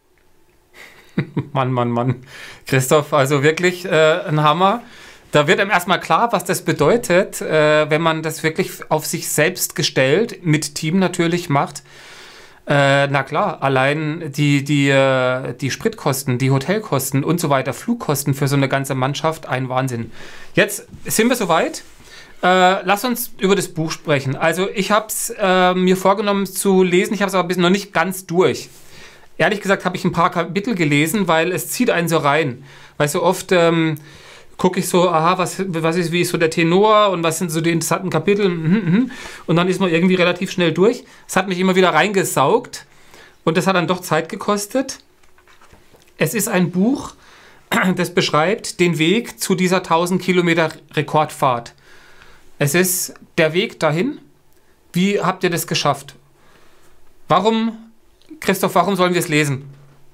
Mann. Christoph, also wirklich ein Hammer. Da wird einem erstmal klar, was das bedeutet, wenn man das wirklich auf sich selbst gestellt, mit Team natürlich macht. Na klar, allein die Spritkosten, die Hotelkosten und so weiter, Flugkosten für so eine ganze Mannschaft, ein Wahnsinn. Jetzt sind wir soweit. Lass uns über das Buch sprechen. Also ich habe es mir vorgenommen zu lesen, ich habe es aber bis noch nicht ganz durch. Ehrlich gesagt habe ich ein paar Kapitel gelesen, weil es zieht einen so rein. Weil so oft gucke ich so, aha, wie ist so der Tenor und was sind so die interessanten Kapitel und dann ist man irgendwie relativ schnell durch. Es hat mich immer wieder reingesaugt und das hat dann doch Zeit gekostet. Es ist ein Buch, das beschreibt den Weg zu dieser 1000 Kilometer Rekordfahrt. Es ist der Weg dahin. Wie habt ihr das geschafft? Christoph, warum sollen wir es lesen?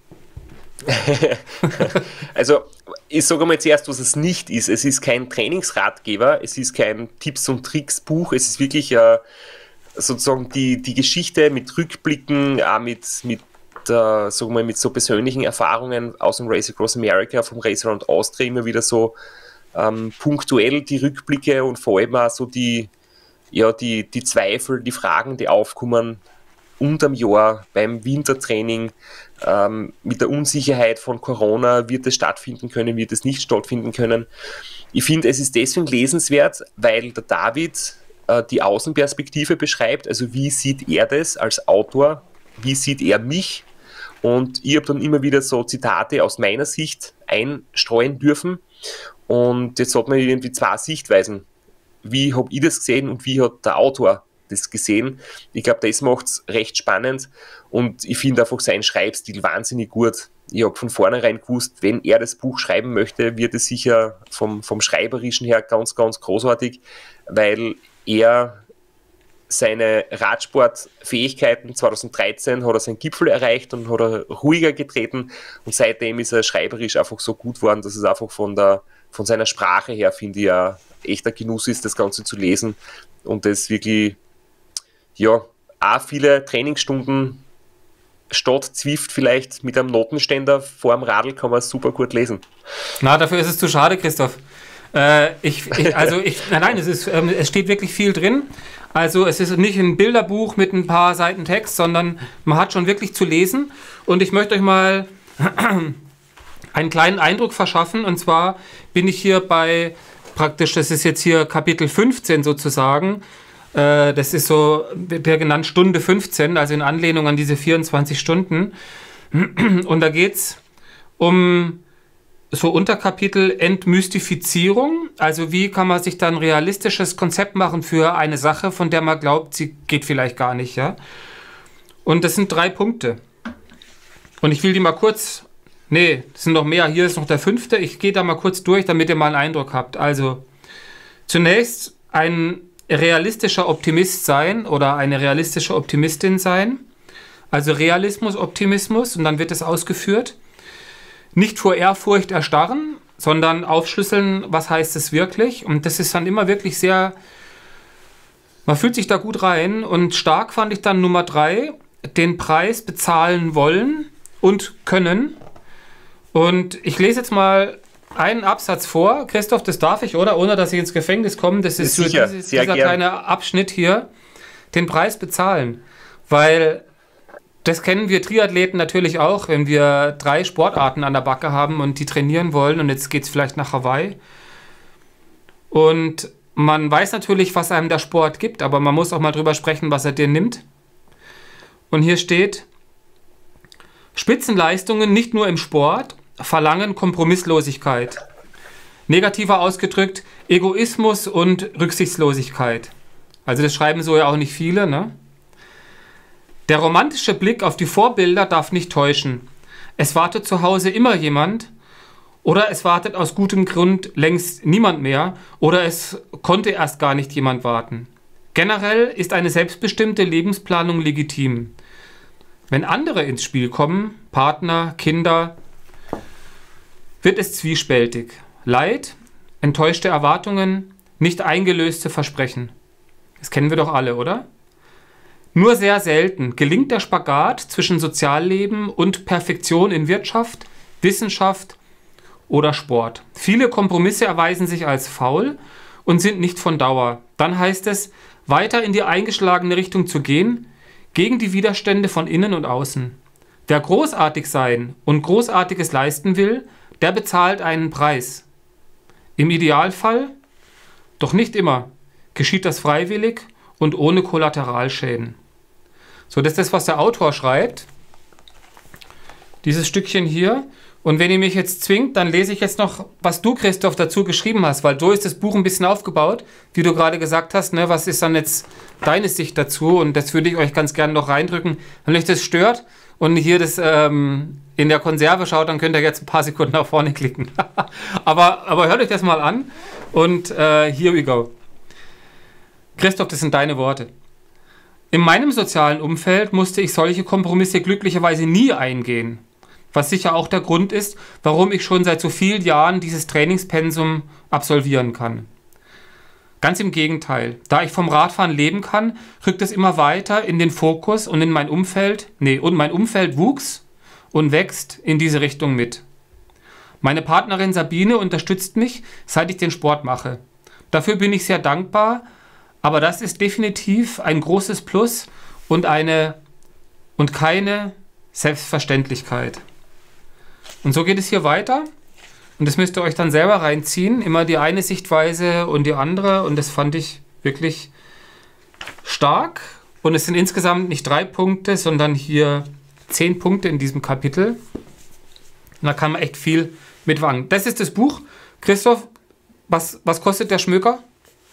Also, ich sage mal zuerst, was es nicht ist. Es ist kein Trainingsratgeber, es ist kein Tipps- und Tricks-Buch, es ist wirklich sozusagen die Geschichte mit Rückblicken, auch mit so persönlichen Erfahrungen aus dem Race Across America, vom Race Around Austria, immer wieder so punktuell die Rückblicke und vor allem auch so die Zweifel, die Fragen, die aufkommen unterm Jahr beim Wintertraining, mit der Unsicherheit von Corona, wird es stattfinden können, wird es nicht stattfinden können. Ich finde, es ist deswegen lesenswert, weil der David die Außenperspektive beschreibt, also wie sieht er das als Autor, wie sieht er mich, und ich habe dann immer wieder so Zitate aus meiner Sicht einstreuen dürfen und jetzt hat man irgendwie 2 Sichtweisen. Wie habe ich das gesehen und wie hat der Autor das gesehen? Ich glaube, das macht es recht spannend und ich finde einfach seinen Schreibstil wahnsinnig gut. Ich habe von vornherein gewusst, wenn er das Buch schreiben möchte, wird es sicher vom Schreiberischen her ganz, ganz großartig, weil er seine Radsportfähigkeiten, 2013 hat er seinen Gipfel erreicht und hat er ruhiger getreten und seitdem ist er schreiberisch einfach so gut geworden, dass es einfach von seiner Sprache her, finde ich, ein echter Genuss ist, das Ganze zu lesen und das wirklich, ja, auch viele Trainingsstunden statt Zwift vielleicht mit einem Notenständer vor dem Radl kann man super gut lesen. Na, dafür ist es zu schade, Christoph. Nein, es steht wirklich viel drin. Also es ist nicht ein Bilderbuch mit ein paar Seiten Text, sondern man hat schon wirklich zu lesen. Und ich möchte euch mal einen kleinen Eindruck verschaffen. Und zwar bin ich hier bei, praktisch, das ist jetzt hier Kapitel 15 sozusagen, Das ist so, wird ja genannt Stunde 15, also in Anlehnung an diese 24 Stunden. Und da geht es um so Unterkapitel Entmystifizierung. Also wie kann man sich dann ein realistisches Konzept machen für eine Sache, von der man glaubt, sie geht vielleicht gar nicht. Ja? Und das sind 3 Punkte. Und ich will die mal kurz... Nee, es sind noch mehr. Hier ist noch der 5. Ich gehe da mal kurz durch, damit ihr mal einen Eindruck habt. Also, zunächst ein realistischer Optimist sein oder eine realistische Optimistin sein. Also Realismus, Optimismus, und dann wird es ausgeführt. Nicht vor Ehrfurcht erstarren, sondern aufschlüsseln, was heißt es wirklich. Und das ist dann immer wirklich sehr... Man fühlt sich da gut rein. Und stark fand ich dann Nummer 3, den Preis bezahlen wollen und können. Und ich lese jetzt mal einen Absatz vor. Christoph, das darf ich, oder? Ohne, dass ich ins Gefängnis komme. Das ist sicher, dieser kleine Abschnitt hier. Den Preis bezahlen. Weil das kennen wir Triathleten natürlich auch, wenn wir 3 Sportarten an der Backe haben und die trainieren wollen. Und jetzt geht es vielleicht nach Hawaii. Und man weiß natürlich, was einem der Sport gibt, aber man muss auch mal drüber sprechen, was er dir nimmt. Und hier steht: Spitzenleistungen nicht nur im Sport verlangen Kompromisslosigkeit. Negativer ausgedrückt Egoismus und Rücksichtslosigkeit. Also das schreiben so ja auch nicht viele, ne? Der romantische Blick auf die Vorbilder darf nicht täuschen. Es wartet zu Hause immer jemand, oder es wartet aus gutem Grund längst niemand mehr, oder es konnte erst gar nicht jemand warten. Generell ist eine selbstbestimmte Lebensplanung legitim. Wenn andere ins Spiel kommen, Partner, Kinder, wird es zwiespältig. Leid, enttäuschte Erwartungen, nicht eingelöste Versprechen. Das kennen wir doch alle, oder? Nur sehr selten gelingt der Spagat zwischen Sozialleben und Perfektion in Wirtschaft, Wissenschaft oder Sport. Viele Kompromisse erweisen sich als faul und sind nicht von Dauer. Dann heißt es, weiter in die eingeschlagene Richtung zu gehen, gegen die Widerstände von innen und außen. Wer großartig sein und Großartiges leisten will, der bezahlt einen Preis. Im Idealfall, doch nicht immer, geschieht das freiwillig und ohne Kollateralschäden. So, das ist das, was der Autor schreibt. Dieses Stückchen hier. Und wenn ihr mich jetzt zwingt, dann lese ich jetzt noch, was du, Christoph, dazu geschrieben hast, weil so ist das Buch ein bisschen aufgebaut, wie du gerade gesagt hast, ne? Was ist dann jetzt deine Sicht dazu? Und das würde ich euch ganz gerne noch reindrücken. Wenn euch das stört und hier das in der Konserve schaut, dann könnt ihr jetzt ein paar Sekunden nach vorne klicken. aber hört euch das mal an und here we go. Christoph, das sind deine Worte. In meinem sozialen Umfeld musste ich solche Kompromisse glücklicherweise nie eingehen. Was sicher auch der Grund ist, warum ich schon seit so vielen Jahren dieses Trainingspensum absolvieren kann. Ganz im Gegenteil, da ich vom Radfahren leben kann, rückt es immer weiter in den Fokus und mein Umfeld wuchs und wächst in diese Richtung mit. Meine Partnerin Sabine unterstützt mich, seit ich den Sport mache. Dafür bin ich sehr dankbar, aber das ist definitiv ein großes Plus und keine Selbstverständlichkeit. Und so geht es hier weiter. Und das müsst ihr euch dann selber reinziehen. Immer die eine Sichtweise und die andere. Und das fand ich wirklich stark. Und es sind insgesamt nicht 3 Punkte, sondern hier 10 Punkte in diesem Kapitel. Und da kann man echt viel mitfangen. Das ist das Buch. Christoph, was kostet der Schmöker?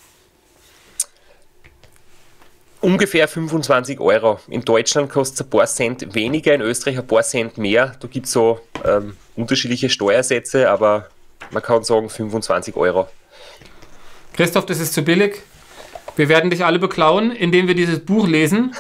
Ungefähr 25 Euro. In Deutschland kostet es ein paar Cent weniger, in Österreich ein paar Cent mehr. Da gibt es so unterschiedliche Steuersätze, aber man kann sagen 25 Euro. Christoph, das ist zu billig. Wir werden dich alle beklauen, indem wir dieses Buch lesen.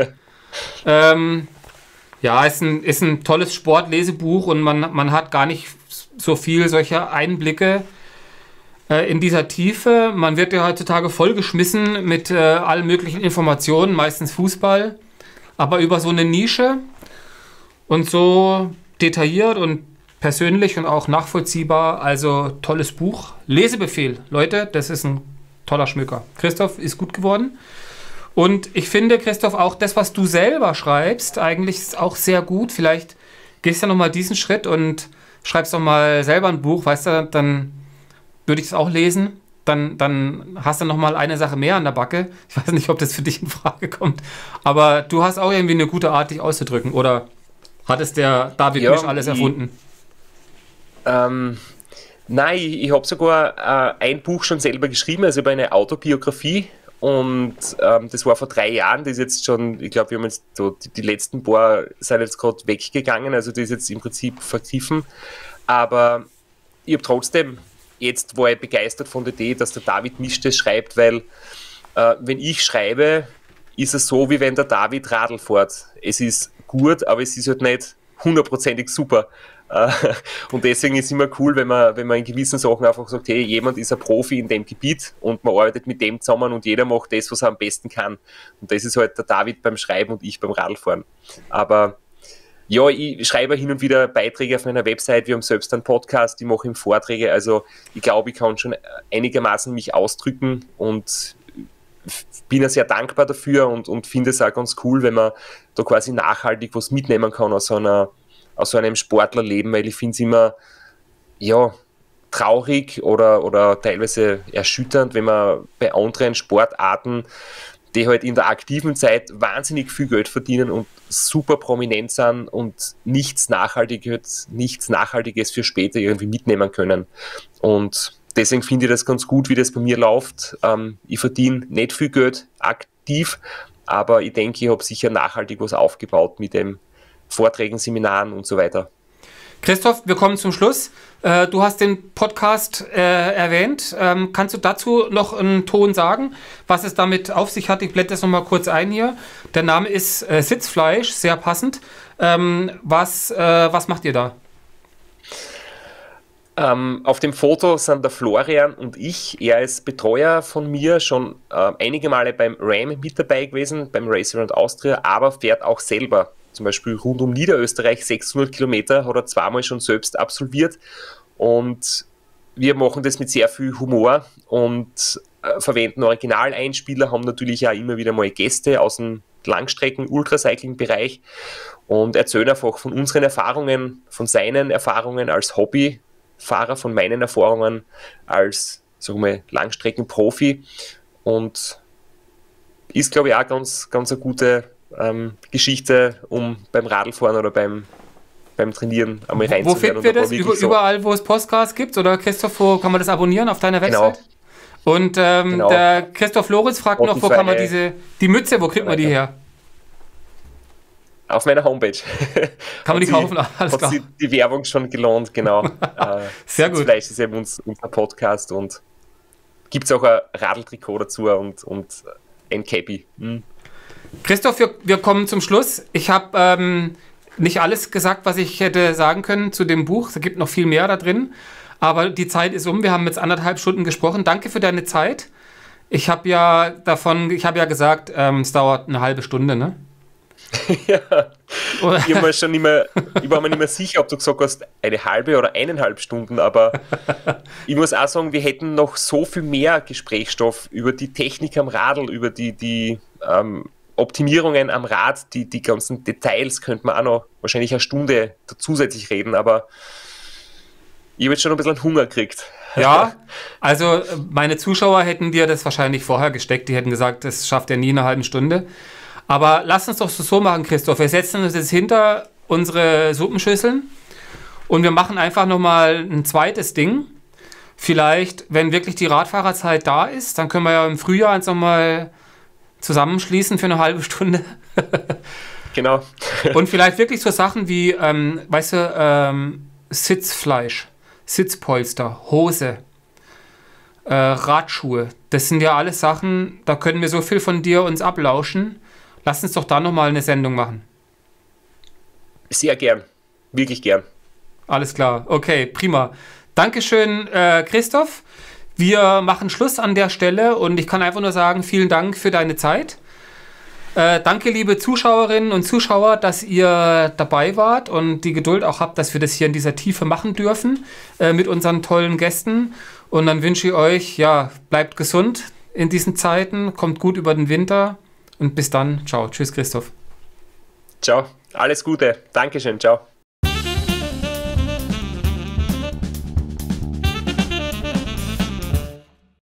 Ja, ist ein tolles Sportlesebuch und man hat gar nicht so viel solcher Einblicke in dieser Tiefe. Man wird ja heutzutage vollgeschmissen mit allen möglichen Informationen, meistens Fußball, aber über so eine Nische und so detailliert und persönlich und auch nachvollziehbar. Also tolles Buch. Lesebefehl. Leute, das ist ein toller Schmöker. Christoph ist gut geworden. Und ich finde, Christoph, auch das, was du selber schreibst, eigentlich ist auch sehr gut. Vielleicht gehst du ja nochmal diesen Schritt und schreibst doch mal selber ein Buch, weißt du, dann würde ich es auch lesen. dann hast du nochmal eine Sache mehr an der Backe. Ich weiß nicht, ob das für dich in Frage kommt. Aber du hast auch irgendwie eine gute Art, dich auszudrücken. Oder hat es der David Misch alles erfunden? Nein, ich habe sogar ein Buch schon selber geschrieben, also über eine Autobiografie. Und das war vor 3 Jahren, das ist jetzt schon, ich glaube, wir haben jetzt so, die letzten paar sind jetzt gerade weggegangen, also das ist jetzt im Prinzip vergriffen. Aber ich habe trotzdem, jetzt war ich begeistert von der Idee, dass der David Misch das schreibt, weil wenn ich schreibe, ist es so, wie wenn der David Radl fährt. Es ist gut, aber es ist halt nicht 100%ig super. Und deswegen ist es immer cool, wenn man in gewissen Sachen einfach sagt, hey, jemand ist ein Profi in dem Gebiet und man arbeitet mit dem zusammen und jeder macht das, was er am besten kann. Und das ist halt der David beim Schreiben und ich beim Radlfahren. Aber ja, ich schreibe hin und wieder Beiträge auf meiner Website, wir haben selbst einen Podcast, ich mache ihm Vorträge, also ich glaube, ich kann schon einigermaßen mich ausdrücken und bin ja sehr dankbar dafür und finde es auch ganz cool, wenn man da quasi nachhaltig was mitnehmen kann aus so einem Sportlerleben, weil ich finde es immer traurig oder teilweise erschütternd, wenn man bei anderen Sportarten, die halt in der aktiven Zeit wahnsinnig viel Geld verdienen und super prominent sind und nichts Nachhaltiges für später irgendwie mitnehmen können. Und deswegen finde ich das ganz gut, wie das bei mir läuft. Ich verdiene nicht viel Geld aktiv, aber ich denke, ich habe sicher nachhaltig was aufgebaut mit dem Vorträgen, Seminaren und so weiter. Christoph, wir kommen zum Schluss. Du hast den Podcast erwähnt. Kannst du dazu noch einen Ton sagen, was es damit auf sich hat? Ich blende das nochmal kurz ein hier. Der Name ist Sitzfleisch, sehr passend. Was macht ihr da? Auf dem Foto sind der Florian und ich. Er ist Betreuer von mir, schon einige Male beim RAM mit dabei gewesen, beim Race Around Austria, aber fährt auch selber. Zum Beispiel rund um Niederösterreich 600 Kilometer hat er 2-mal schon selbst absolviert und wir machen das mit sehr viel Humor und verwenden Originaleinspieler, haben natürlich auch immer wieder mal Gäste aus dem Langstrecken-Ultracycling-Bereich und erzählen einfach von unseren Erfahrungen, von seinen Erfahrungen als Hobbyfahrer, von meinen Erfahrungen als, sagen wir, Langstreckenprofi und ist, glaube ich, auch ganz eine gute Geschichte, um beim Radlfahren oder beim Trainieren einmal reinzuhören. Wo finden wir das? Überall, wo es Podcasts gibt? Oder Christoph, wo kann man das abonnieren auf deiner Website? Genau. Und genau. Der Christoph Lorenz fragt noch, wo kann man die Mütze, wo kriegt man die her? Auf meiner Homepage. Kann man die kaufen? Alles klar. Hat die Werbung schon gelohnt, genau. Sehr gut. Vielleicht ist eben unser Podcast und gibt es auch ein Radltrikot dazu und ein Cappy. Christoph, wir kommen zum Schluss. Ich habe nicht alles gesagt, was ich hätte sagen können zu dem Buch. Es gibt noch viel mehr da drin. Aber die Zeit ist um. Wir haben jetzt 1,5 Stunden gesprochen. Danke für deine Zeit. Ich habe ja gesagt, es dauert eine halbe Stunde, ne? Ja. Ich war mir nicht mehr sicher, ob du gesagt hast, eine halbe oder 1,5 Stunden, aber ich muss auch sagen, wir hätten noch so viel mehr Gesprächsstoff über die Technik am Radl, über die Optimierungen am Rad, die ganzen Details könnte man auch noch wahrscheinlich eine Stunde zusätzlich reden, aber ich habe jetzt schon ein bisschen Hunger gekriegt. Ja, also meine Zuschauer hätten dir das wahrscheinlich vorher gesteckt, die hätten gesagt, das schafft er nie in einer halben Stunde. Aber lass uns doch so machen, Christoph. Wir setzen uns jetzt hinter unsere Suppenschüsseln und wir machen einfach nochmal ein zweites Ding. Vielleicht, wenn wirklich die Radfahrerzeit da ist, dann können wir ja im Frühjahr uns nochmal zusammenschließen für eine halbe Stunde. Genau. Und vielleicht wirklich so Sachen wie, Sitzfleisch, Sitzpolster, Hose, Radschuhe. Das sind ja alles Sachen, da können wir so viel von dir uns ablauschen. Lass uns doch da nochmal eine Sendung machen. Sehr gern. Wirklich gern. Alles klar. Okay, prima. Dankeschön, Christoph. Wir machen Schluss an der Stelle und ich kann einfach nur sagen, vielen Dank für deine Zeit. Danke, liebe Zuschauerinnen und Zuschauer, dass ihr dabei wart und die Geduld auch habt, dass wir das hier in dieser Tiefe machen dürfen mit unseren tollen Gästen. Und dann wünsche ich euch, bleibt gesund in diesen Zeiten, kommt gut über den Winter und bis dann. Ciao. Tschüss, Christoph. Ciao. Alles Gute. Dankeschön. Ciao.